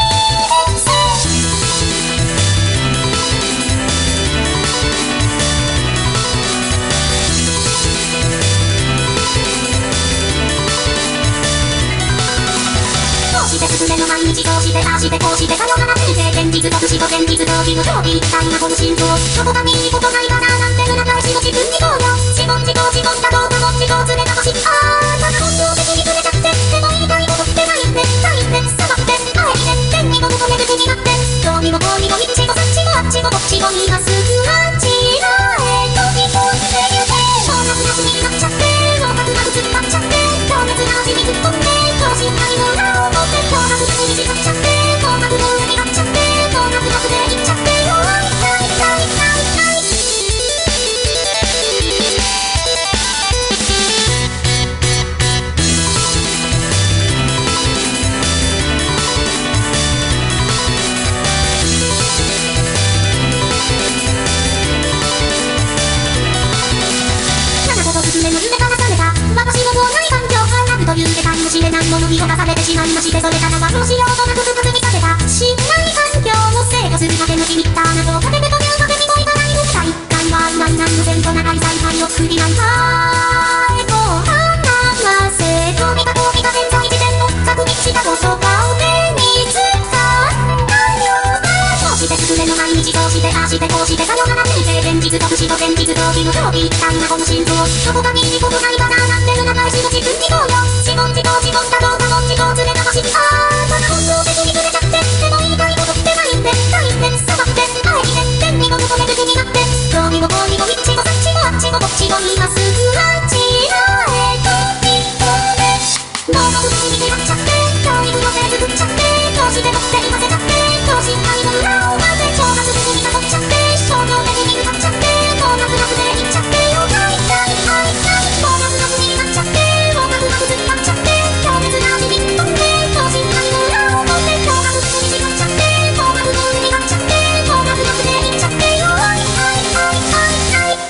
進めの毎日こうしてああしてこうしてさよなら人生現実と不死と現実逃避の競技みたいなこの心臓、どこかにいいことないかななんて裏返しの自分にこうよ自問自答自問だどうかも自答詰めた星、あーただ本当的にずれちゃって、でも言いたいことってないんでないんでさばってあえて天にも求める気になって、どうにもこうにもいっちもさっちもあっちもこっちも今すぐあちらへ飛び込んでゆけ、もうなくなくになっちゃってもうなくなく突っ張っちゃって強烈な味に突っ込んで等身大の裏を持ってもうなくなくに誓っちゃってもうなくの上になっちゃってもうなくなくでいっちゃってよ会いたい会いたい会いたいという世界もしれないものに侵されてしまいまして、それからはどうしようもなく深く見立てた信頼環境を制御するだけのリミッターなど立ててというわけにもいかないので、第一回はないない無線と長い采配を作りないかへと話せ、どうにかどうにか現在時点の確認したこそがお手につかんだよな、こうして進めの毎日そうしてああしてこうしてさよなら人生現実と不死と現実逃避の競技みたいなこの心臓、どこかにいいことないかななんて裏返しの自分にこうよ自問自答自問だどうかも自答詰めた星、あーただ本当的にずれちゃって、でも言いたいことってないんでないんでさばってあえて天にも求める気になって、どうにもこうにもいっちもさっちもあっちもこっちも今すぐあちらへ飛び込んで、もうの口に決まっちゃって教育の手作っちゃってどうしてもって言わせちゃって等身大の裏を混ぜ超発的に囲っちゃって商業的に歌っちゃってもうなくなくでいっちゃってよ会いたい会いたいもうなくなくになっちゃってもうなくなく突っ張っちゃって強烈な味に飛んで等身大の裏を持って強化的に誓っちゃってもうなくの上になっちゃってもうなくなくでいっちゃってよ会いたい会いたい会いたい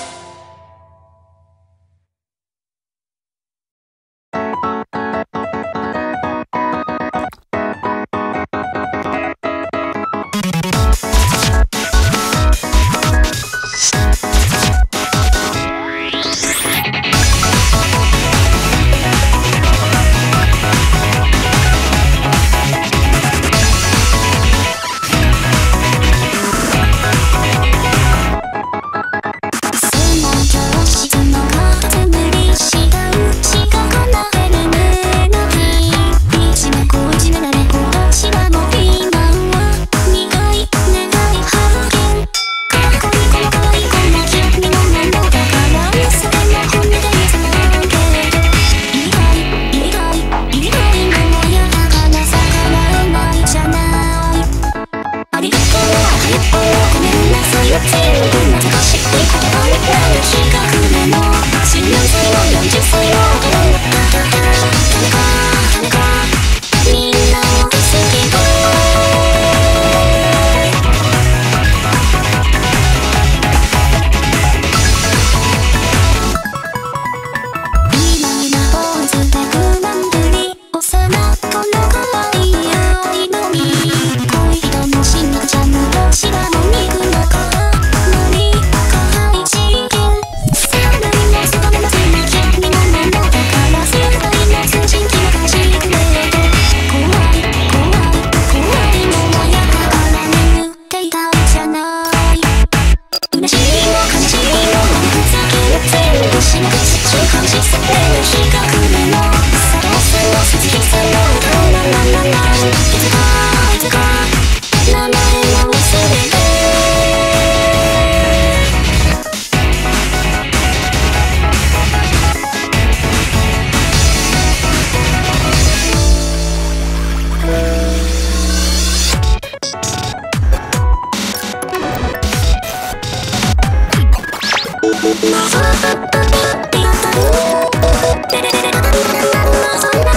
そ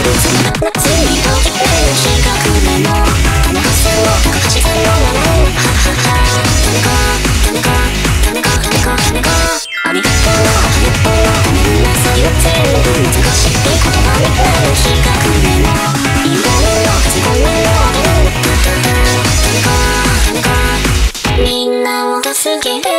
みんなを助けて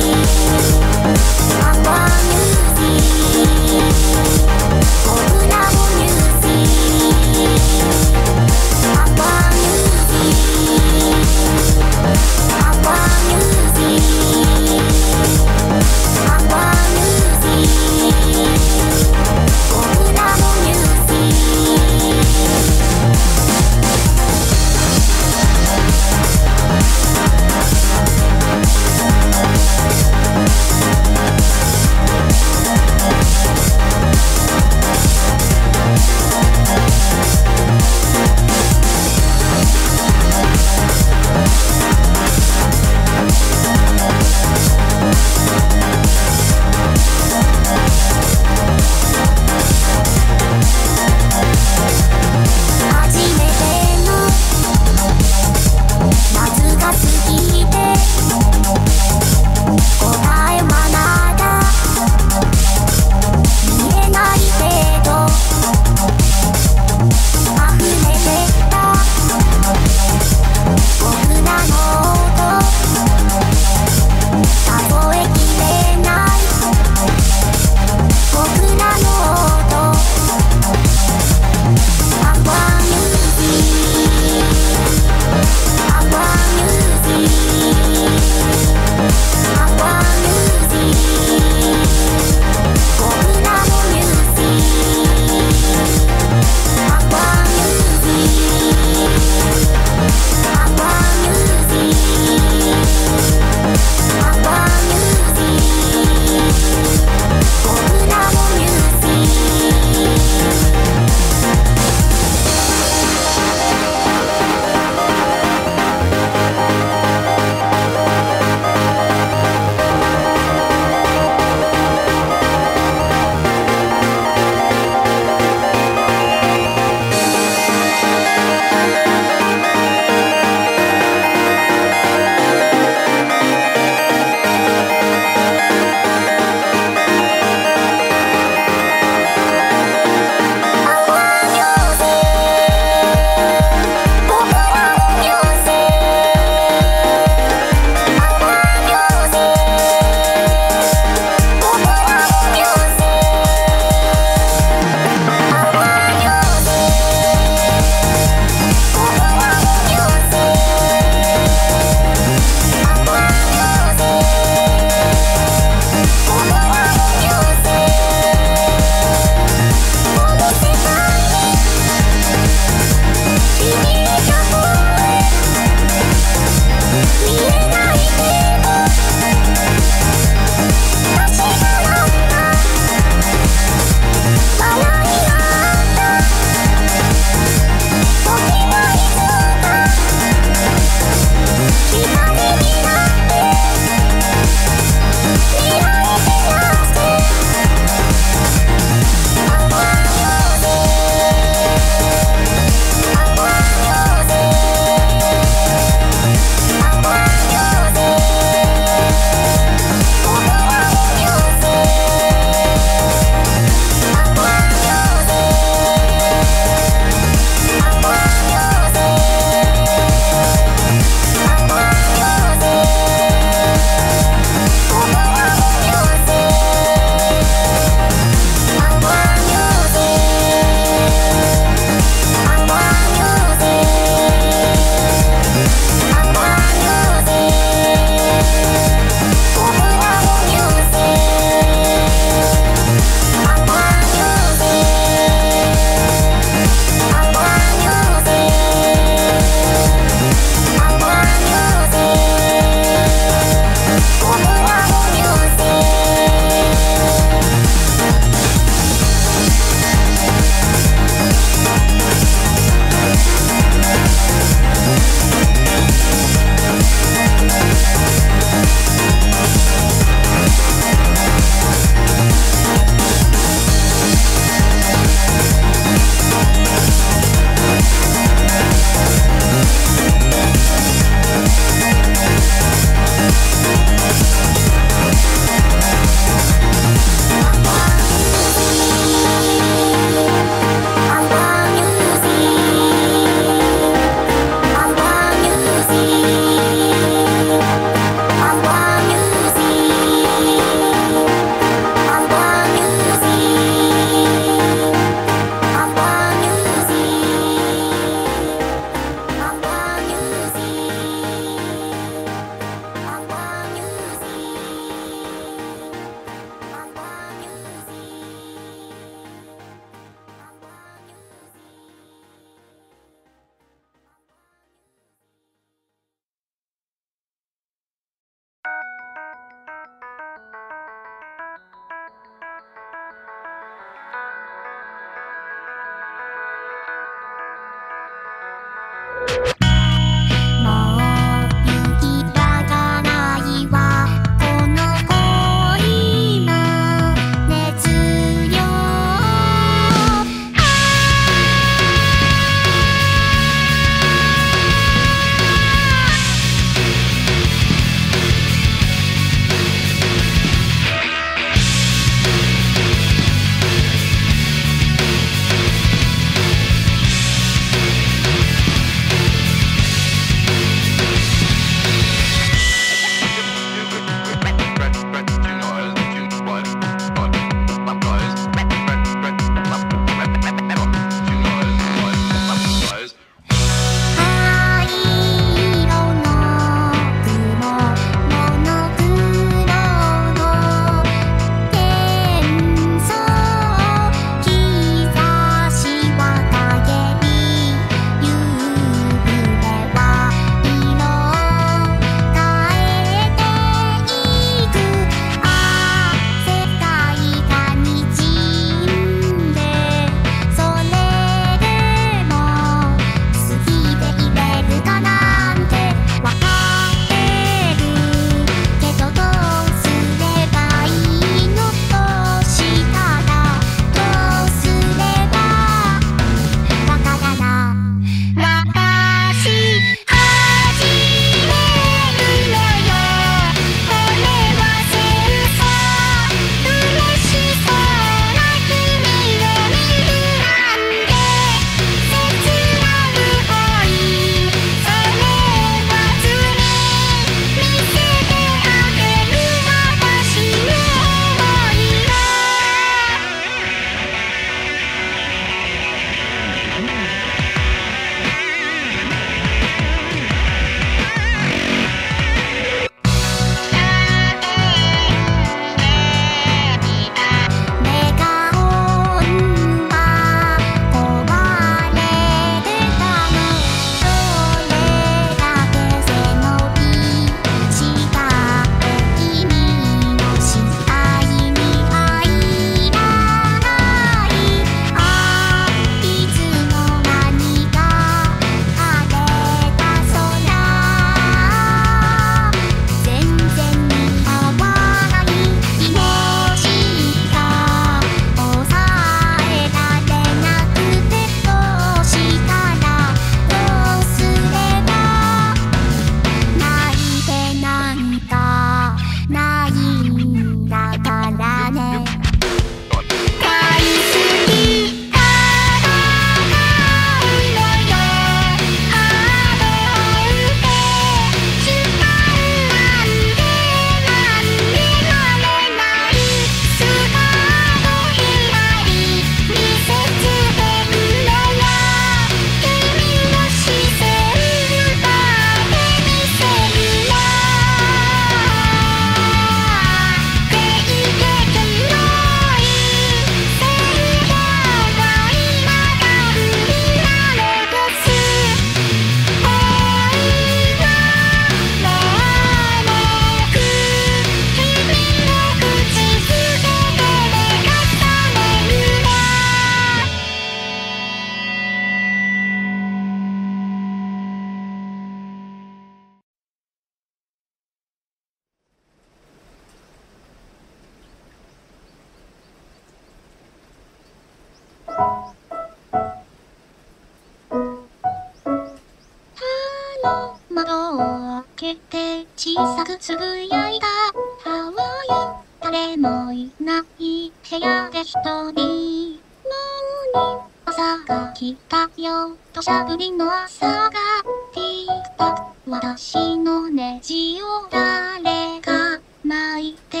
の窓を開けて小さくつぶやいた。How are you? 誰もいない部屋で一人。もう朝が来たよ。土砂降りの朝が。ティークタック。私のネジを誰か巻いて。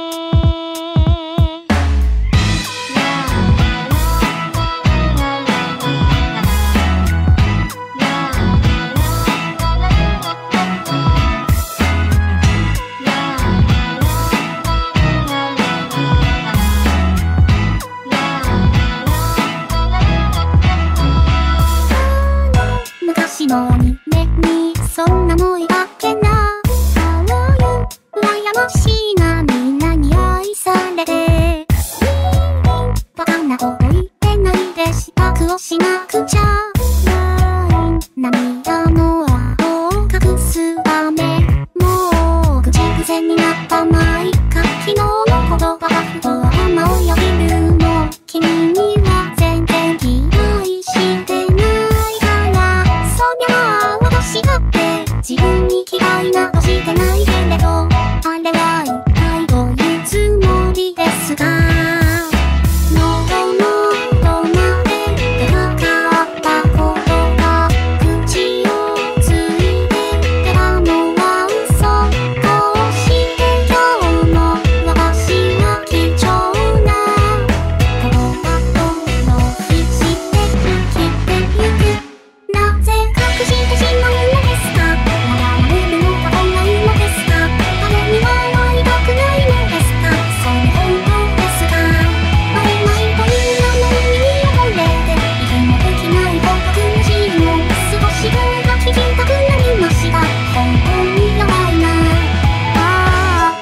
昔のアニメにそんなもいたっけな。How are you? 羨ましいな、みんなに愛されて。バカなこと言ってないで支度をしなくちゃ。涙の青を隠すため。もう口癖になったまいか。昨日の言葉がふと頭をよぎるの。君には全然気配してないから。そりゃあ私だって自分に嫌いなどしてないけれど、あれは一体どういうつもりですか。喉のどまで出かかったことが口をついて出たのは嘘。こうして今日も私は貴重な言葉と浪費して生きてゆく。なぜ隠してしまうのですか。まだまるのか来ないのですか。誰にも会いたくないのですか。それ本当ですか。会えないという名前に汚れて息もできない僕の自由も少しぐらい聞きたくなりました。本当に弱いなあ。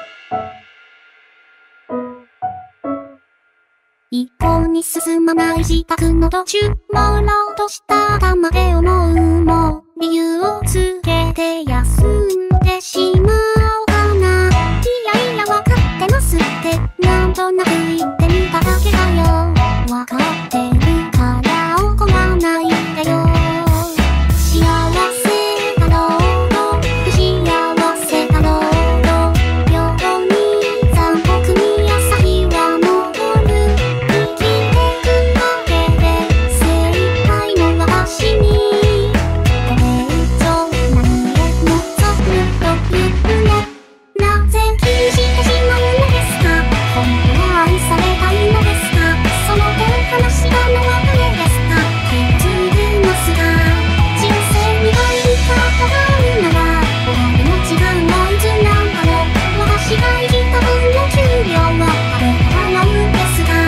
一向に進まない自宅の途中、朦朧とした頭で思うもう理由をつけて休んでしまおうかな。いやいやわかってますってなんとなく言ってみただけだよ。わかってるから怒らないでよ。幸せだろうと不幸せだろうと夜に残酷に朝日は昇る。生きてくだけで精一杯の私にこれ以上何へ望むというの。なぜ気にしてしまうのですか。本当は愛されたいのですか。その手を離したのは誰ですか。気がついてますが人生に何かがあるなら終わりの時間はいつなんだろう。私が生きた分の給料は誰が払うんですか。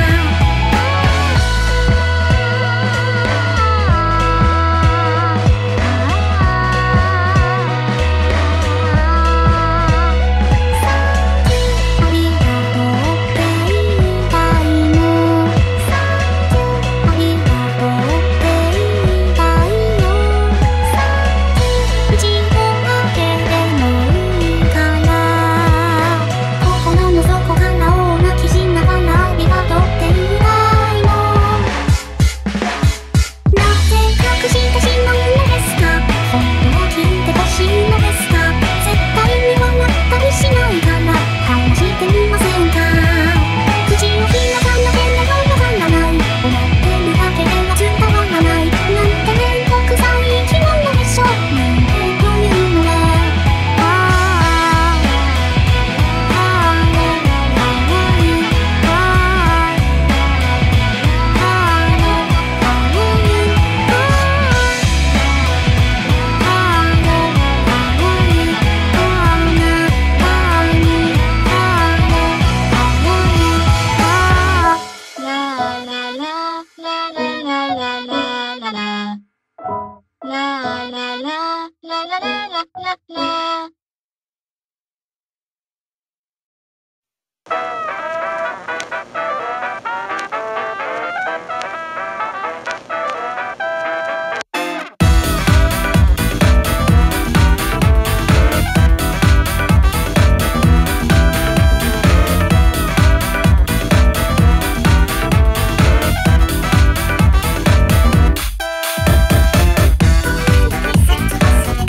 ありがとうって言いたいの。ありがとうって言いたいよ。自分だけでもいいから心の底から大泣きしながらありがとうって言いたいの。なぜ隠してしまうのですか。本当は聞いてほしいのですか。絶対に笑ったりしないから話してみませんか。口を開かなければわからない。思ってるだけでは伝わらない。なんて面倒くさい生き物でしょ。人間というのはああああかわいい。ああああかわいい。ああああかわいい。ああなあにああかわいい。ああラララララララララララララララララララ。 「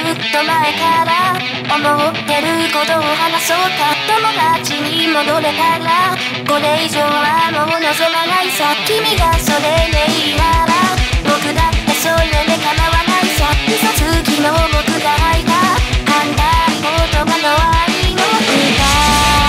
と前から思ってることを話そうか。友達に戻れたらこれ以上はもう望まないさ。君がそれでいいなら僕だってそれで構わないさ。嘘つきの僕が吐いた簡単い言葉の愛の歌。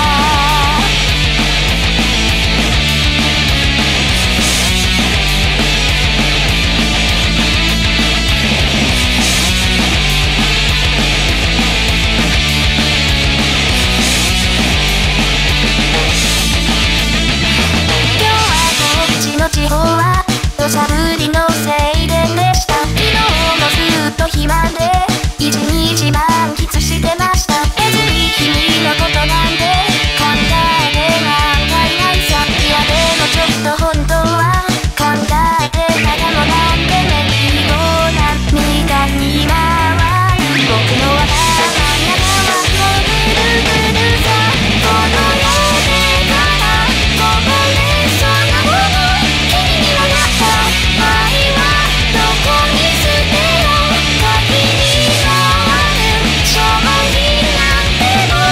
地方は土砂降りのせいででした。昨日もずっと暇で一日満喫してました。別に君のことなんて考えてなんかいないさ。いやでもちょっと本当は考えてたかもなんてね。いいようなみたいに回る僕の頭の中はもうぐるぐるさ。この世でからこぼれそうなもの愛はどこに捨てよう限りのある勝利なんて僕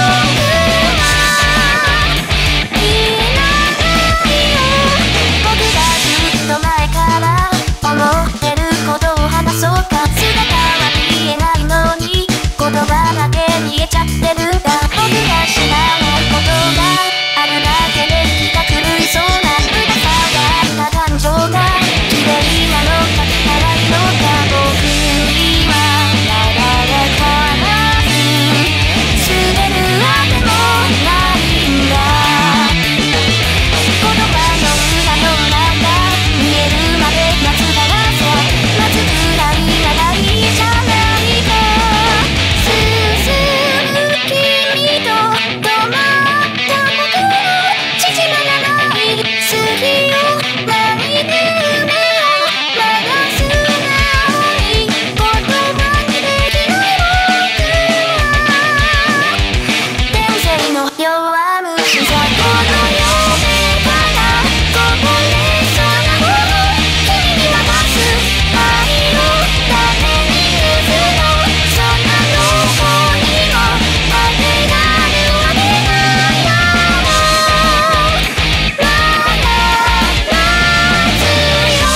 はいらないよ。僕がずっと前から思ってることを話そうか。姿は見えないのに言葉だけ見えちゃってるんだ。僕が知らないことがあるだけで気が狂いそうなうださがあった感情が綺麗なのか汚いのか僕にはまだわからず捨てるあてもないんだ。言葉の裏の裏が見えるまで待つからさ。待つくらい長いじゃないか。進む君と止まった僕の縮まらない好きを泣いてる目まだ素直に言葉にできない僕は天性の弱虫さ。この世でからこぼれそうなもの君に渡す愛を誰に譲ろう。そんなどこにもあげられるわけないだろう。まだ待つよ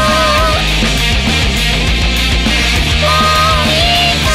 もういいか。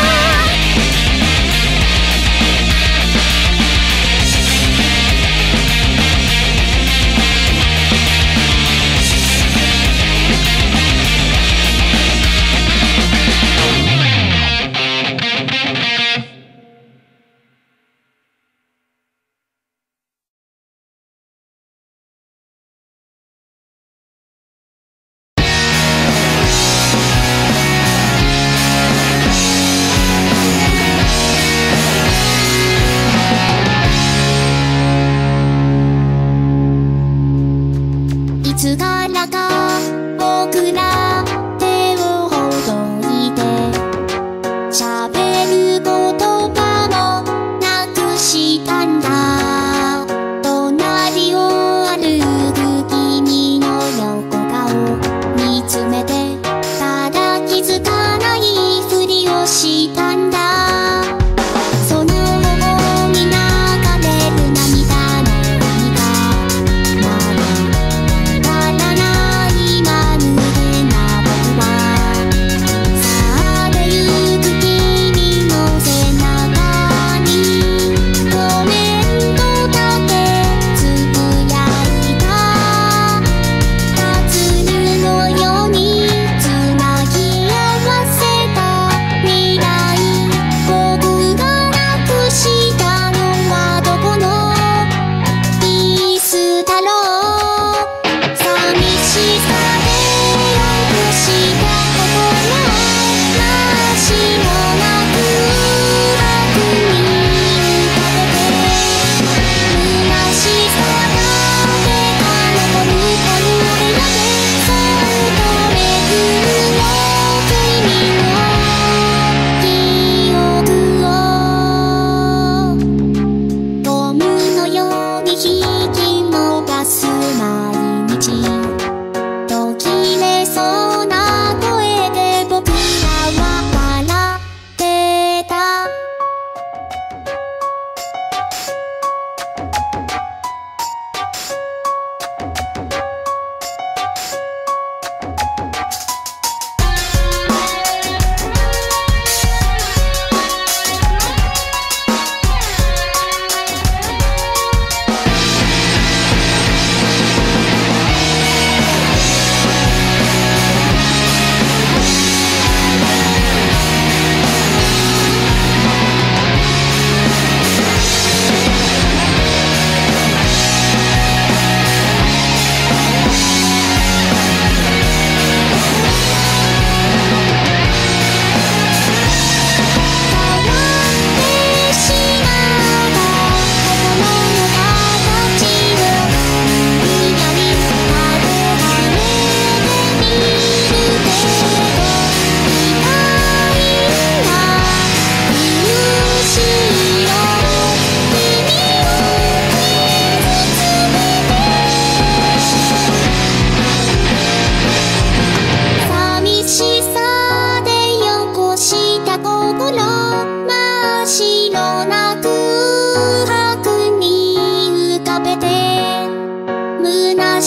いつからか僕ら手をほどいて喋る言葉もなくしたんだ。隣を歩く君の横顔見つめてただ気づかないふりをしたんだ。その後に流れる涙の何かまだわからない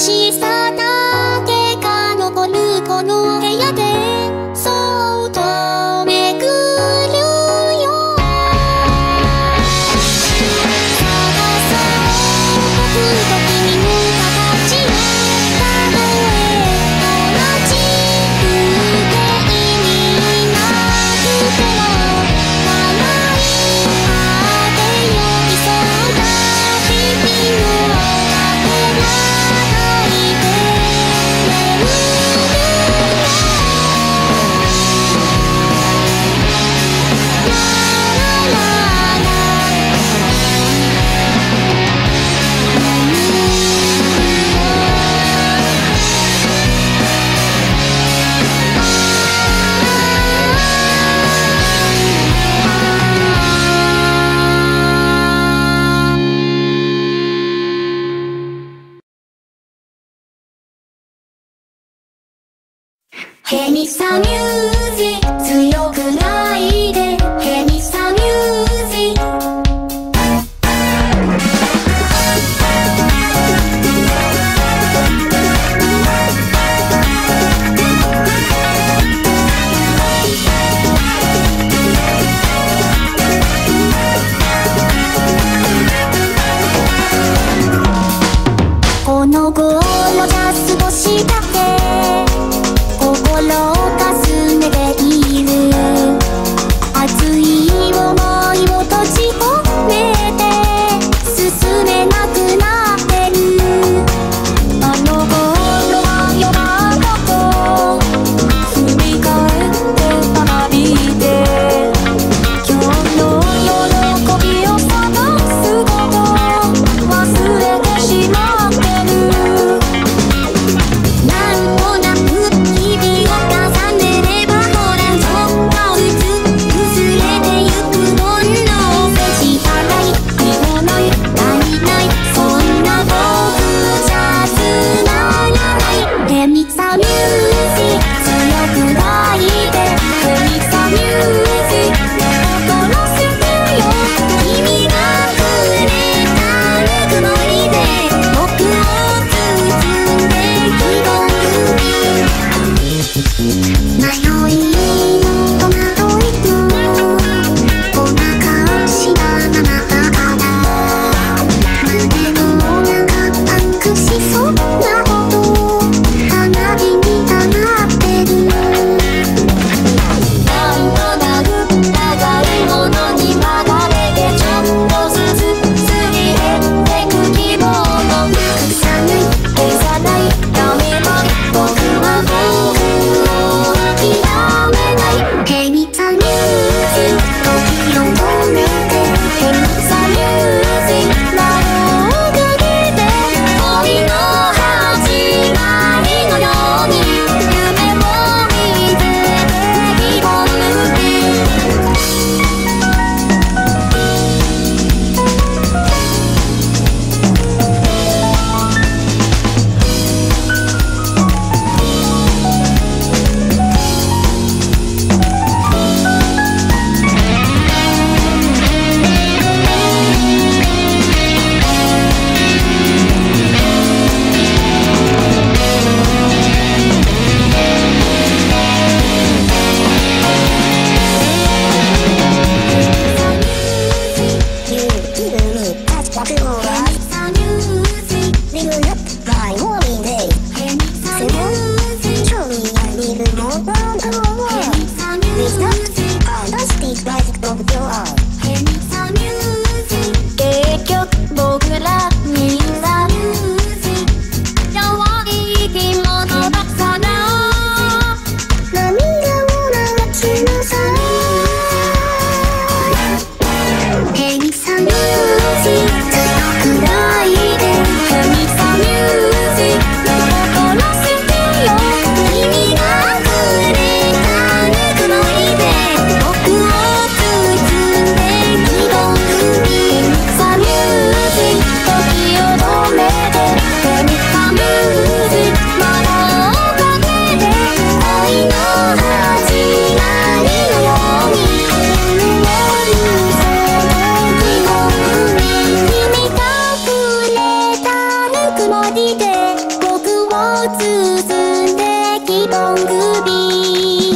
しさだけが残るこの部屋でそっとめくるよ。探そう僕と君の形をたとえ同じ風景になくても笑い合って寄り添った日々を忘れないで眠るヘミサミュージック強くないでヘミサミュージックこの頃じゃ過ごしたって心がすねている熱い想いを閉じ込めて進めなくなってる。あの頃は夜中と振り返ってたりで今日の喜びを探すこと忘れてしまってる。なんとなく日々を重ねればほらちょっとずつ薄れてゆくものを世知辛い言わない足りないそんな僕じゃつながないヘミサミュージック強くないでヘミサミュージック心捨てよ君がくれたぬくもりで僕を包んで希望迷いの戸惑いとごまかしたままだから胸の中パンクしそうなほど花火にたまってる。なんとなく長いものに巻かれてちょっとずつすり減ってく希望の腐らない消さないダメだ僕は僕を諦めないヘミサミュージック時を止めてヘミサミュージックなろうかけて恋の始まりのように夢を見つめて希望抜き結局僕らみんな弱い生き物だから涙を流しなさいヘミサミュージック強くないでヘミサミュージック心捨てよ君がくれたぬくもりで僕を包んで希望ヘミサミュージック時を止めてヘミサミュージック窓をかけて愛の始まりのように夢を見せて希望君がくれたぬくもりで僕進んで希望首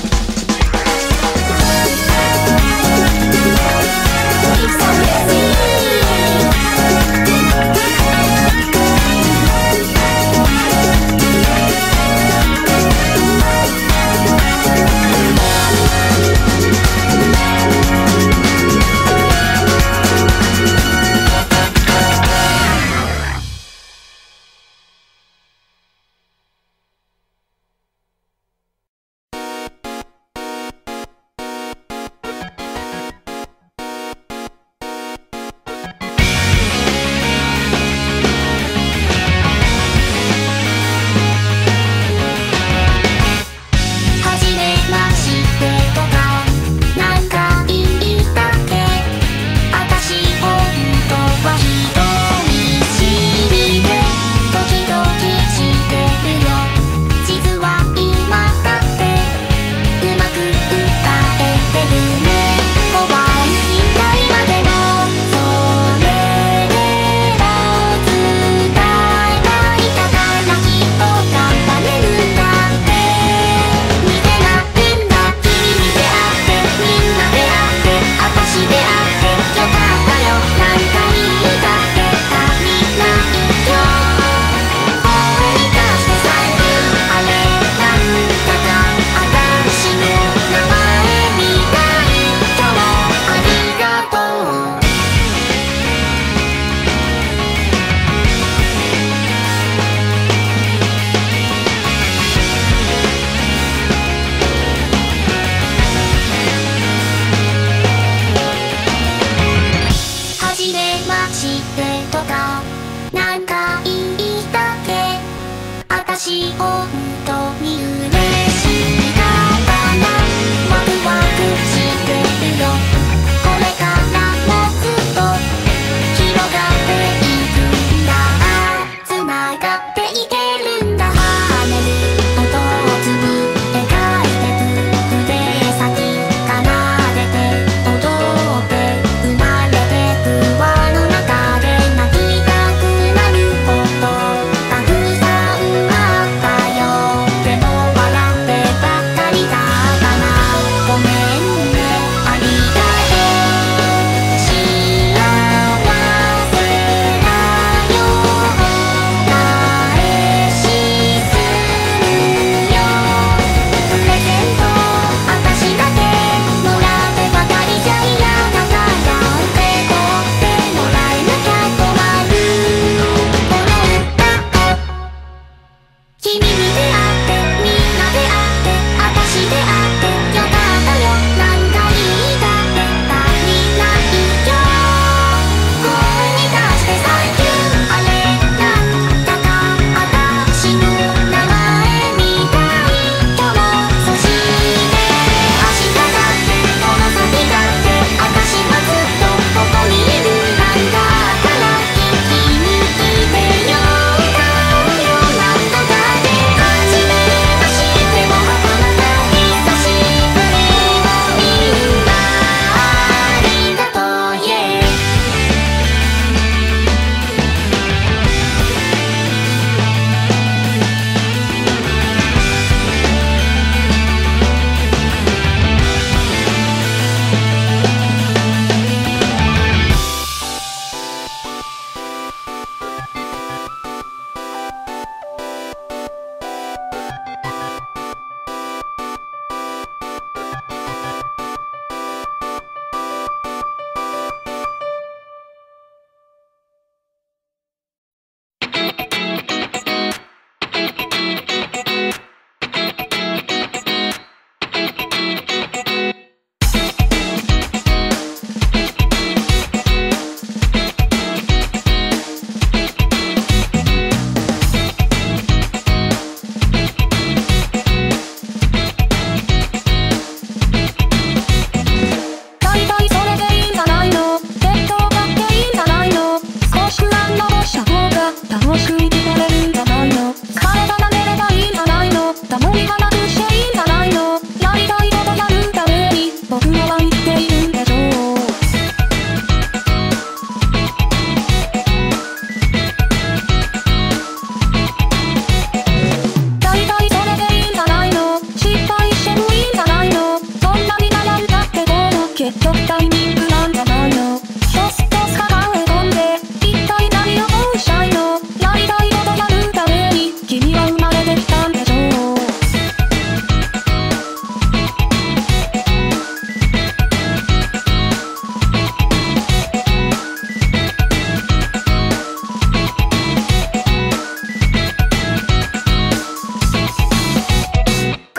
私本当に嬉しかったなワクワクしてるよこれからもずっと広がっていくんだつながっていけるんだ跳ねる音を粒描いてく筆先奏でて踊って生まれてく輪の中で泣きたくなることたくさんあったよでも笑ってばっかりだったなごめんねありがとう幸せだよ誰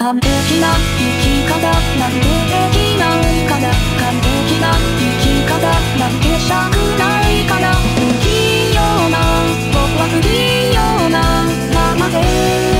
完璧な生き方なんてできないから、完璧な生き方なんてしたくないから、不器用な僕は不器用なままで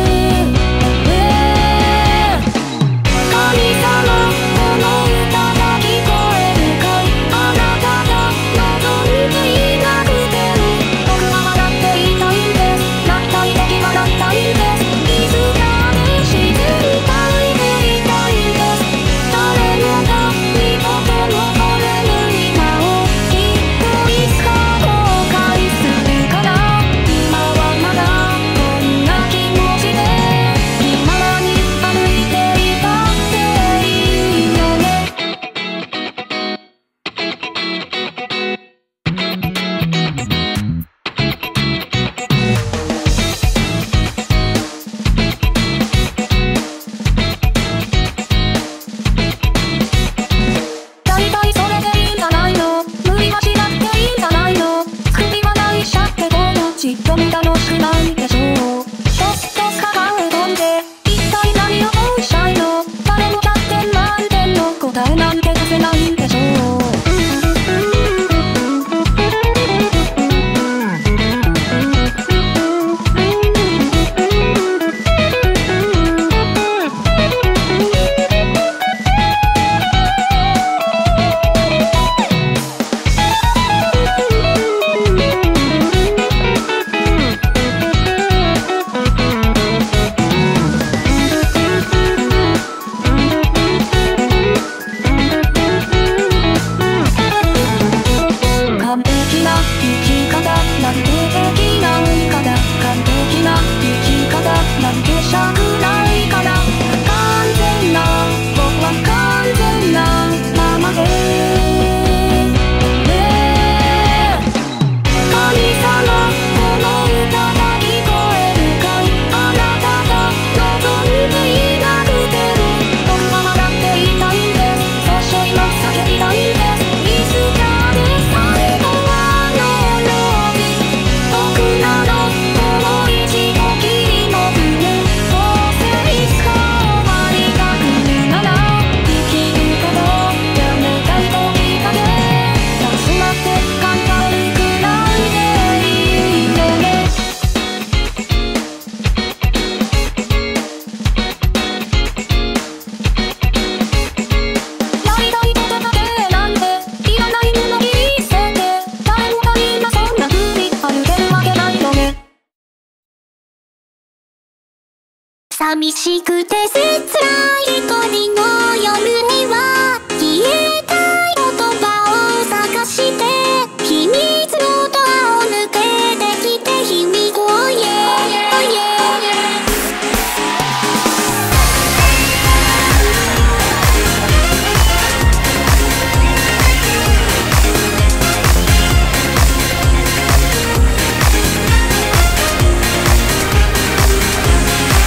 寂しくて切ない一人の夜には消えたい言葉を探して秘密のドアを抜けてきて日々を言え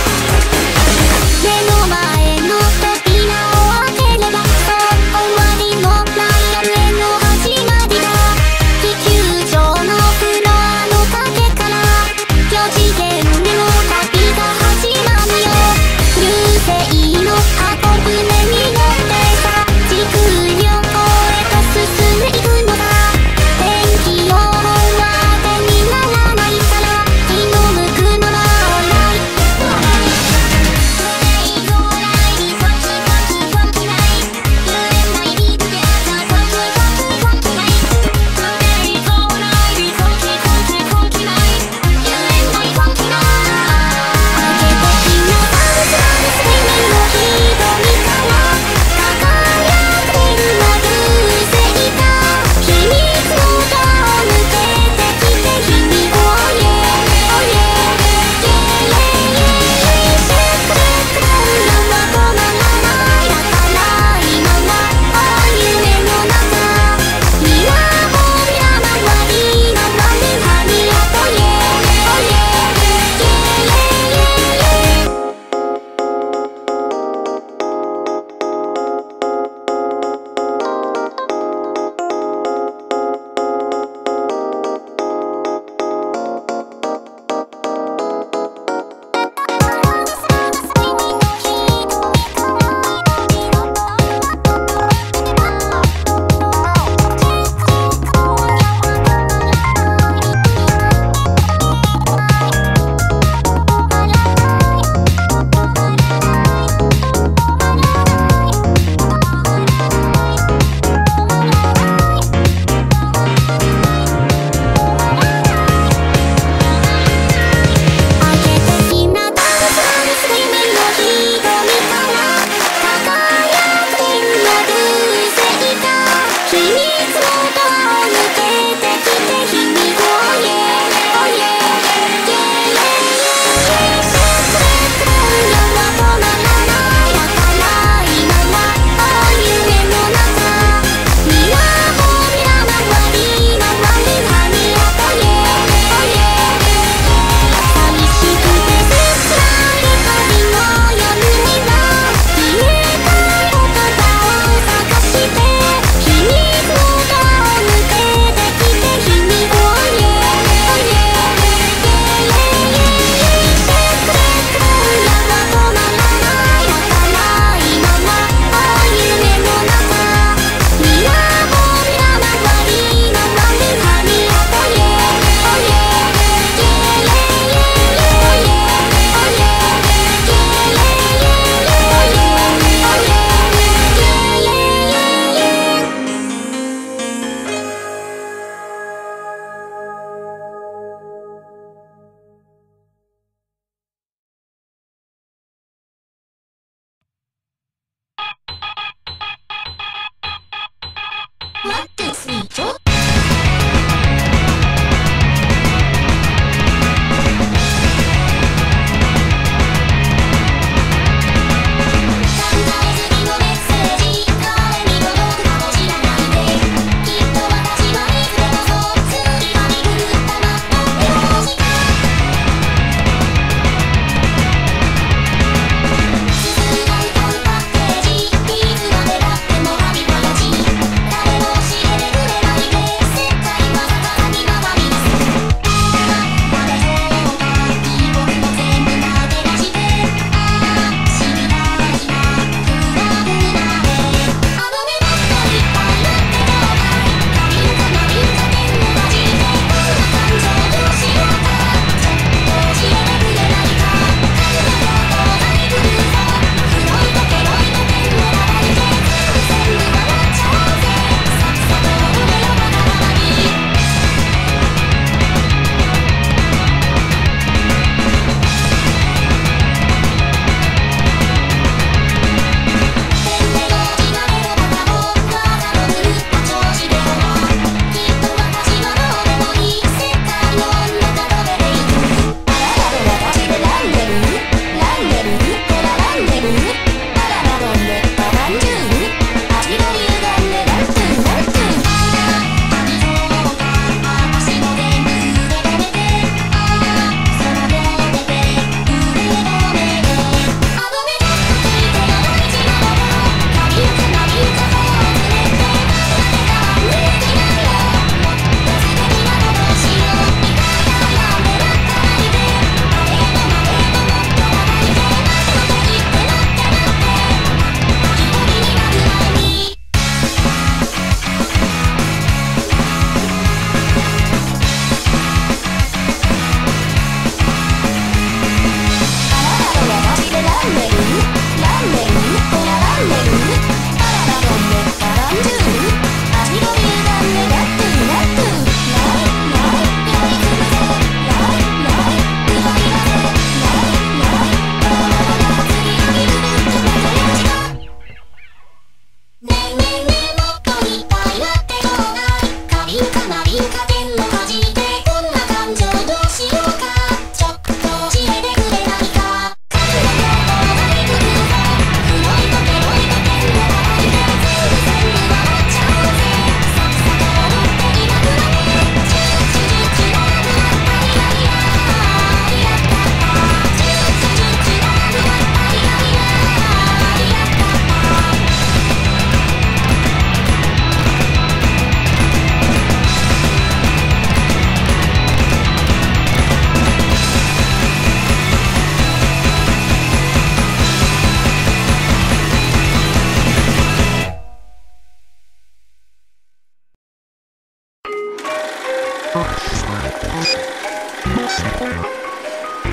目の前の扉を開ければそう終わり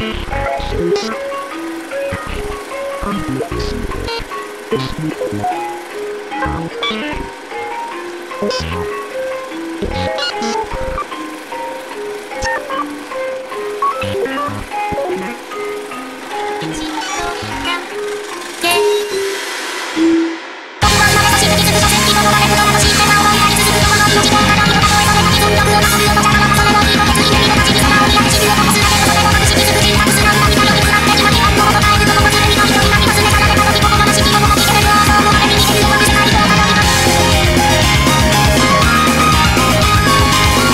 「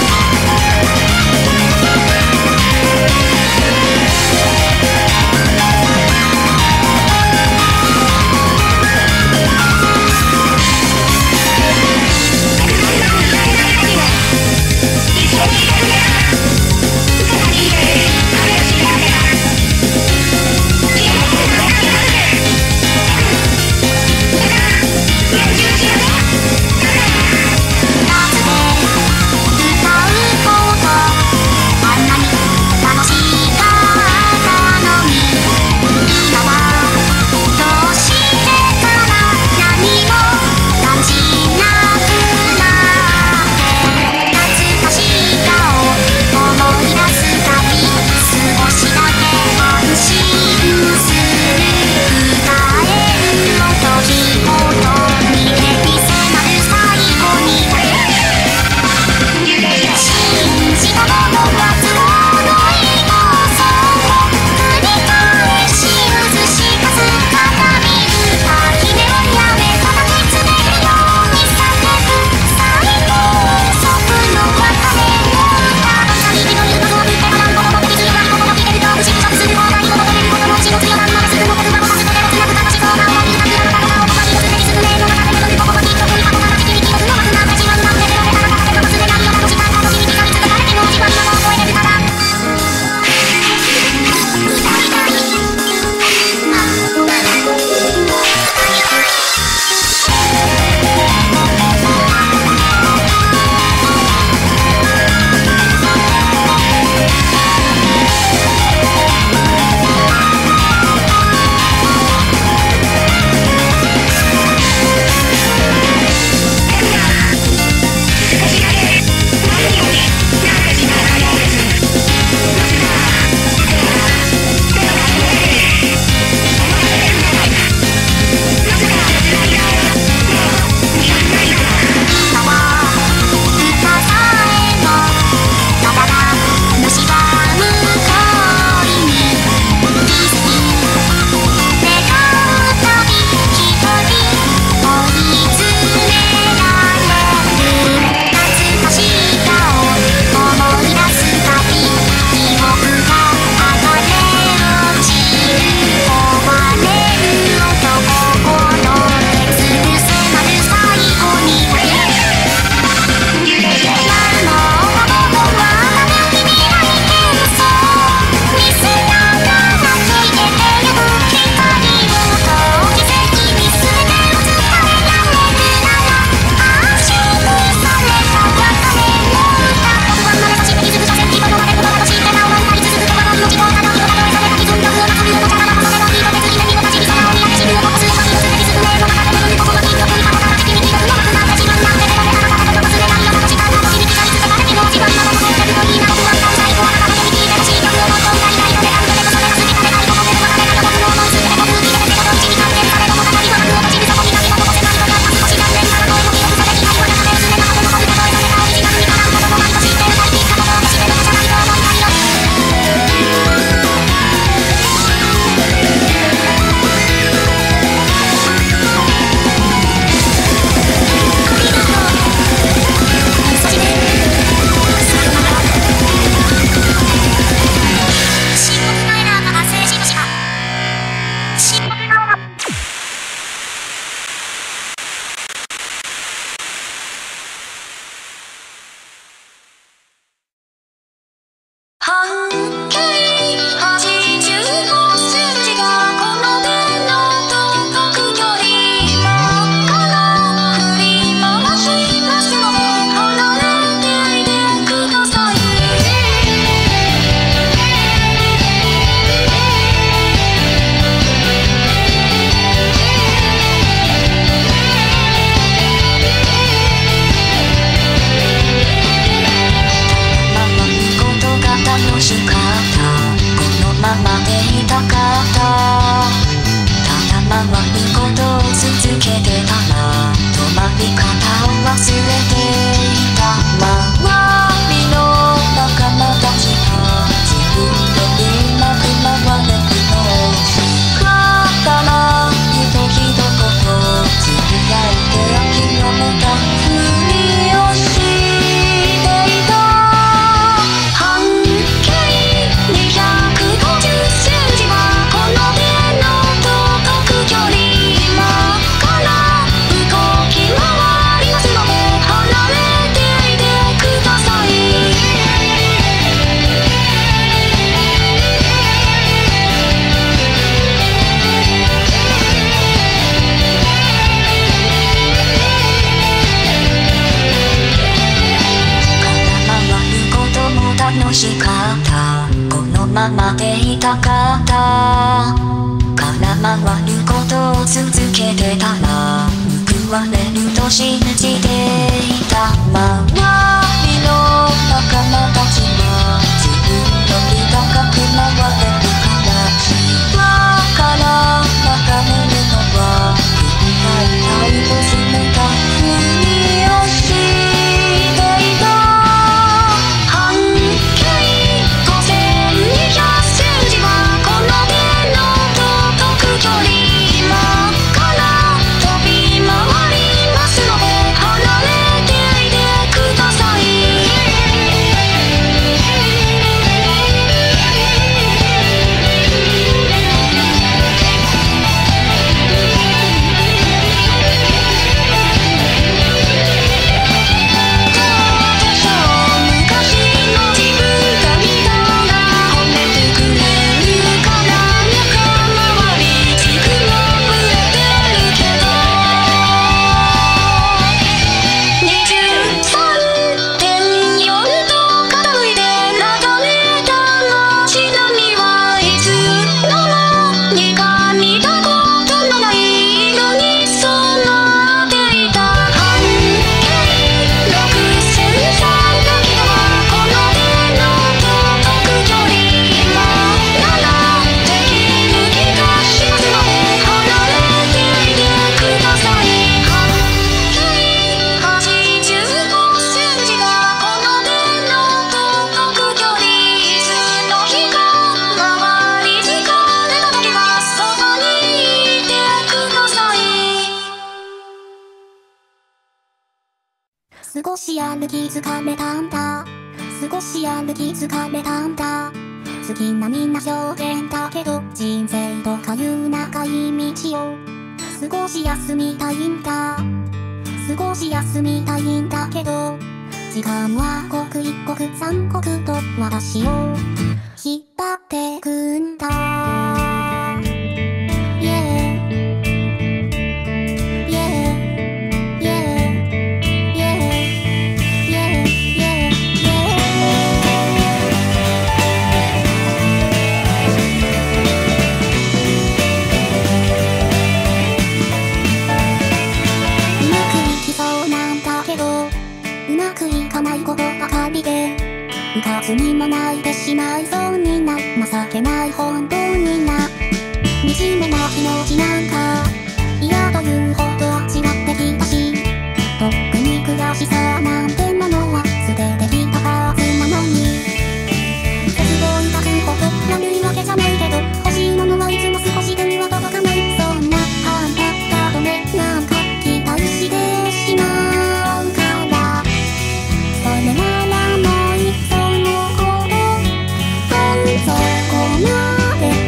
かったただ回ることを続けてたら止まり方を忘れていた周りの仲間たちが自分でうまく回れるのだから一人一言つぶやいて諦めたふりをしていた半径にひゃくごじゅっセンチはこの手の届く距離今から動き回りますので離れていてください楽しかったこのままでいたかったから回ることを続けてたら報われると信じていた周りの仲間たちは自分より高く回れるからだから眺めるのは振り返りたいとすめたふりをしていた少し歩き疲れたんだ少し歩き疲れたんだ好きなみんな表現だけど人生とかいう長い道を少し休みたいんだ少し休みたいんだけど時間は刻一刻三刻と私を引っ張ってくんだうかつにも泣いてしまいそうにな情けない本当にな惨めな気持ちなんか嫌というほど違ってきたしとっくに悔しさなんてものは捨ててきたはずなのに絶望抱くほど悪いわけじゃないけど欲しいものはいつも少し手には届かないそんなあんたが止めなんか期待してしまうからそれならもうそこまで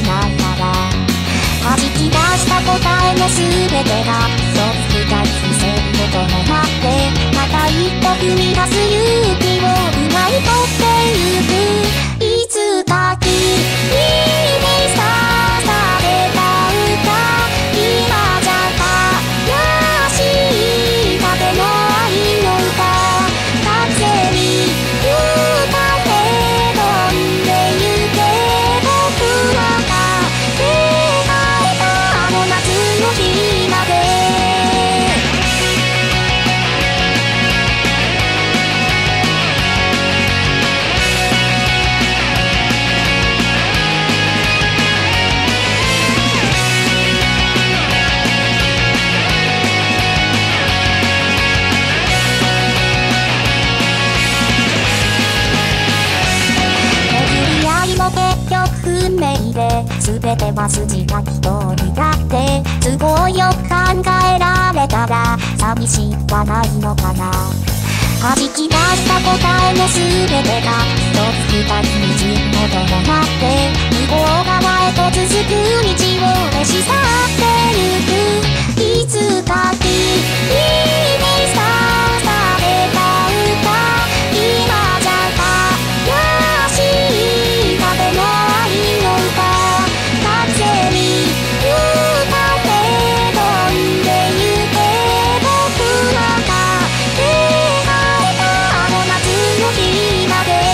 ないなら弾き出した答えの全てがそう深い不正事の中でまた一歩踏み出す勇気を奪い取ってゆくいつか君に捧げた歌今じゃ悲しい風の愛の歌風に歌って飛んでゆけ僕らが出会えたあの夏の日まで運命で全ては筋が一人だって都合よく考えられたら寂しはないのかな弾き出した答えの全てが一つ二つ虹の伴って向こう側へと続く道を召し去ってゆくいつか君に捧げた歌今じゃ悲しい風の風に歌って飛んでゆけ僕らが出会えたあの夏の日まで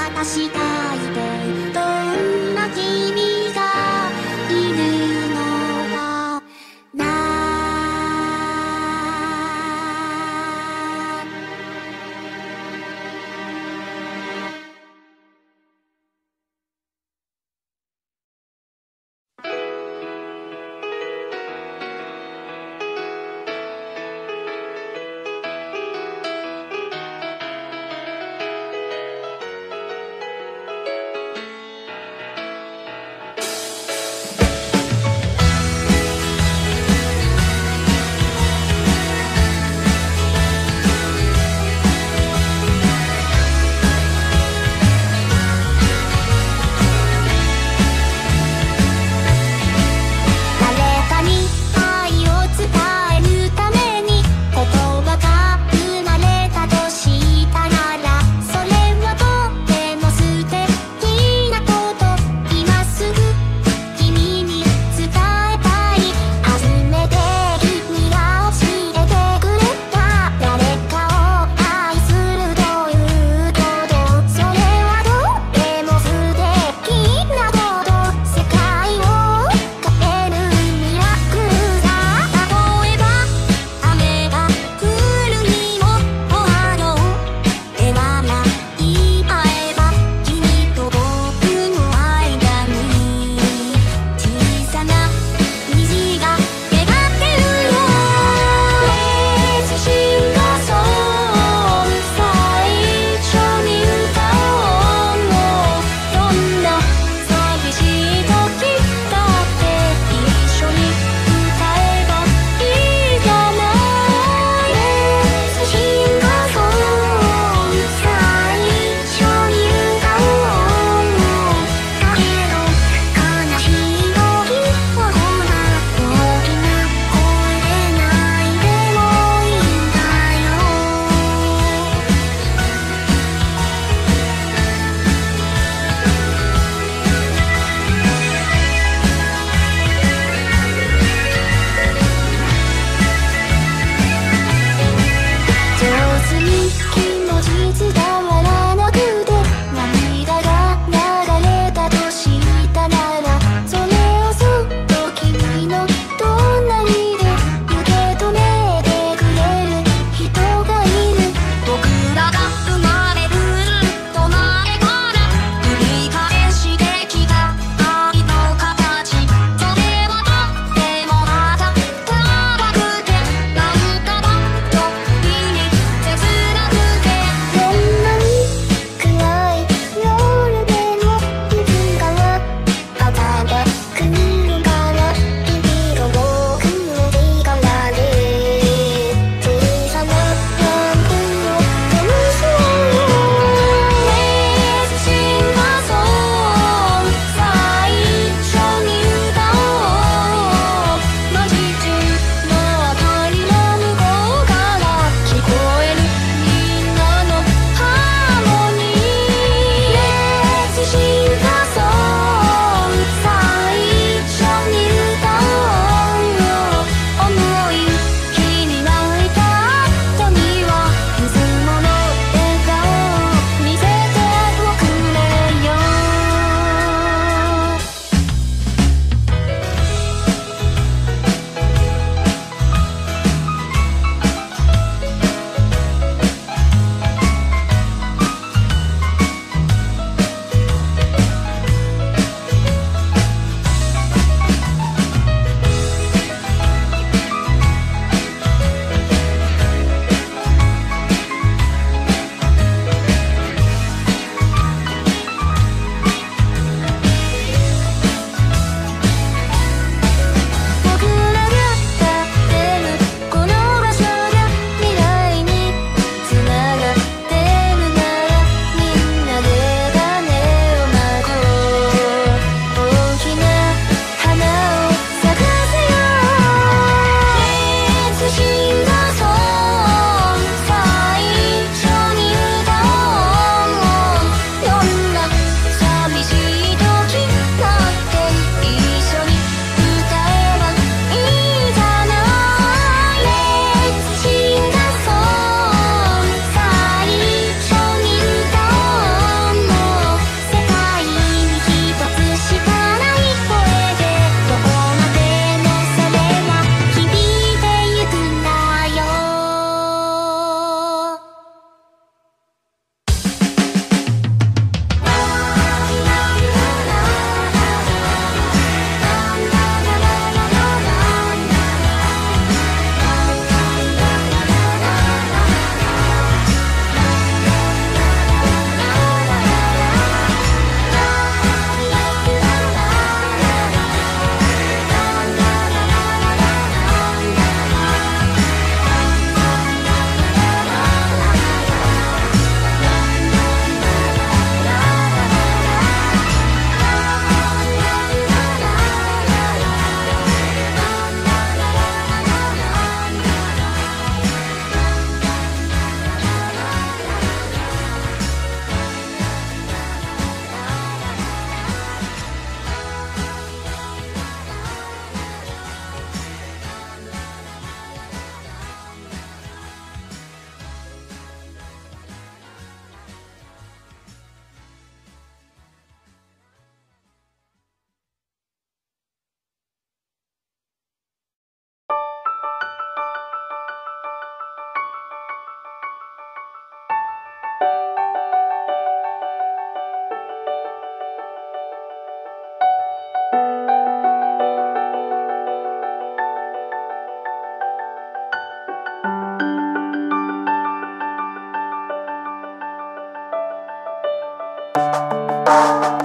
渡したいでどんな君がいるのかな。 よ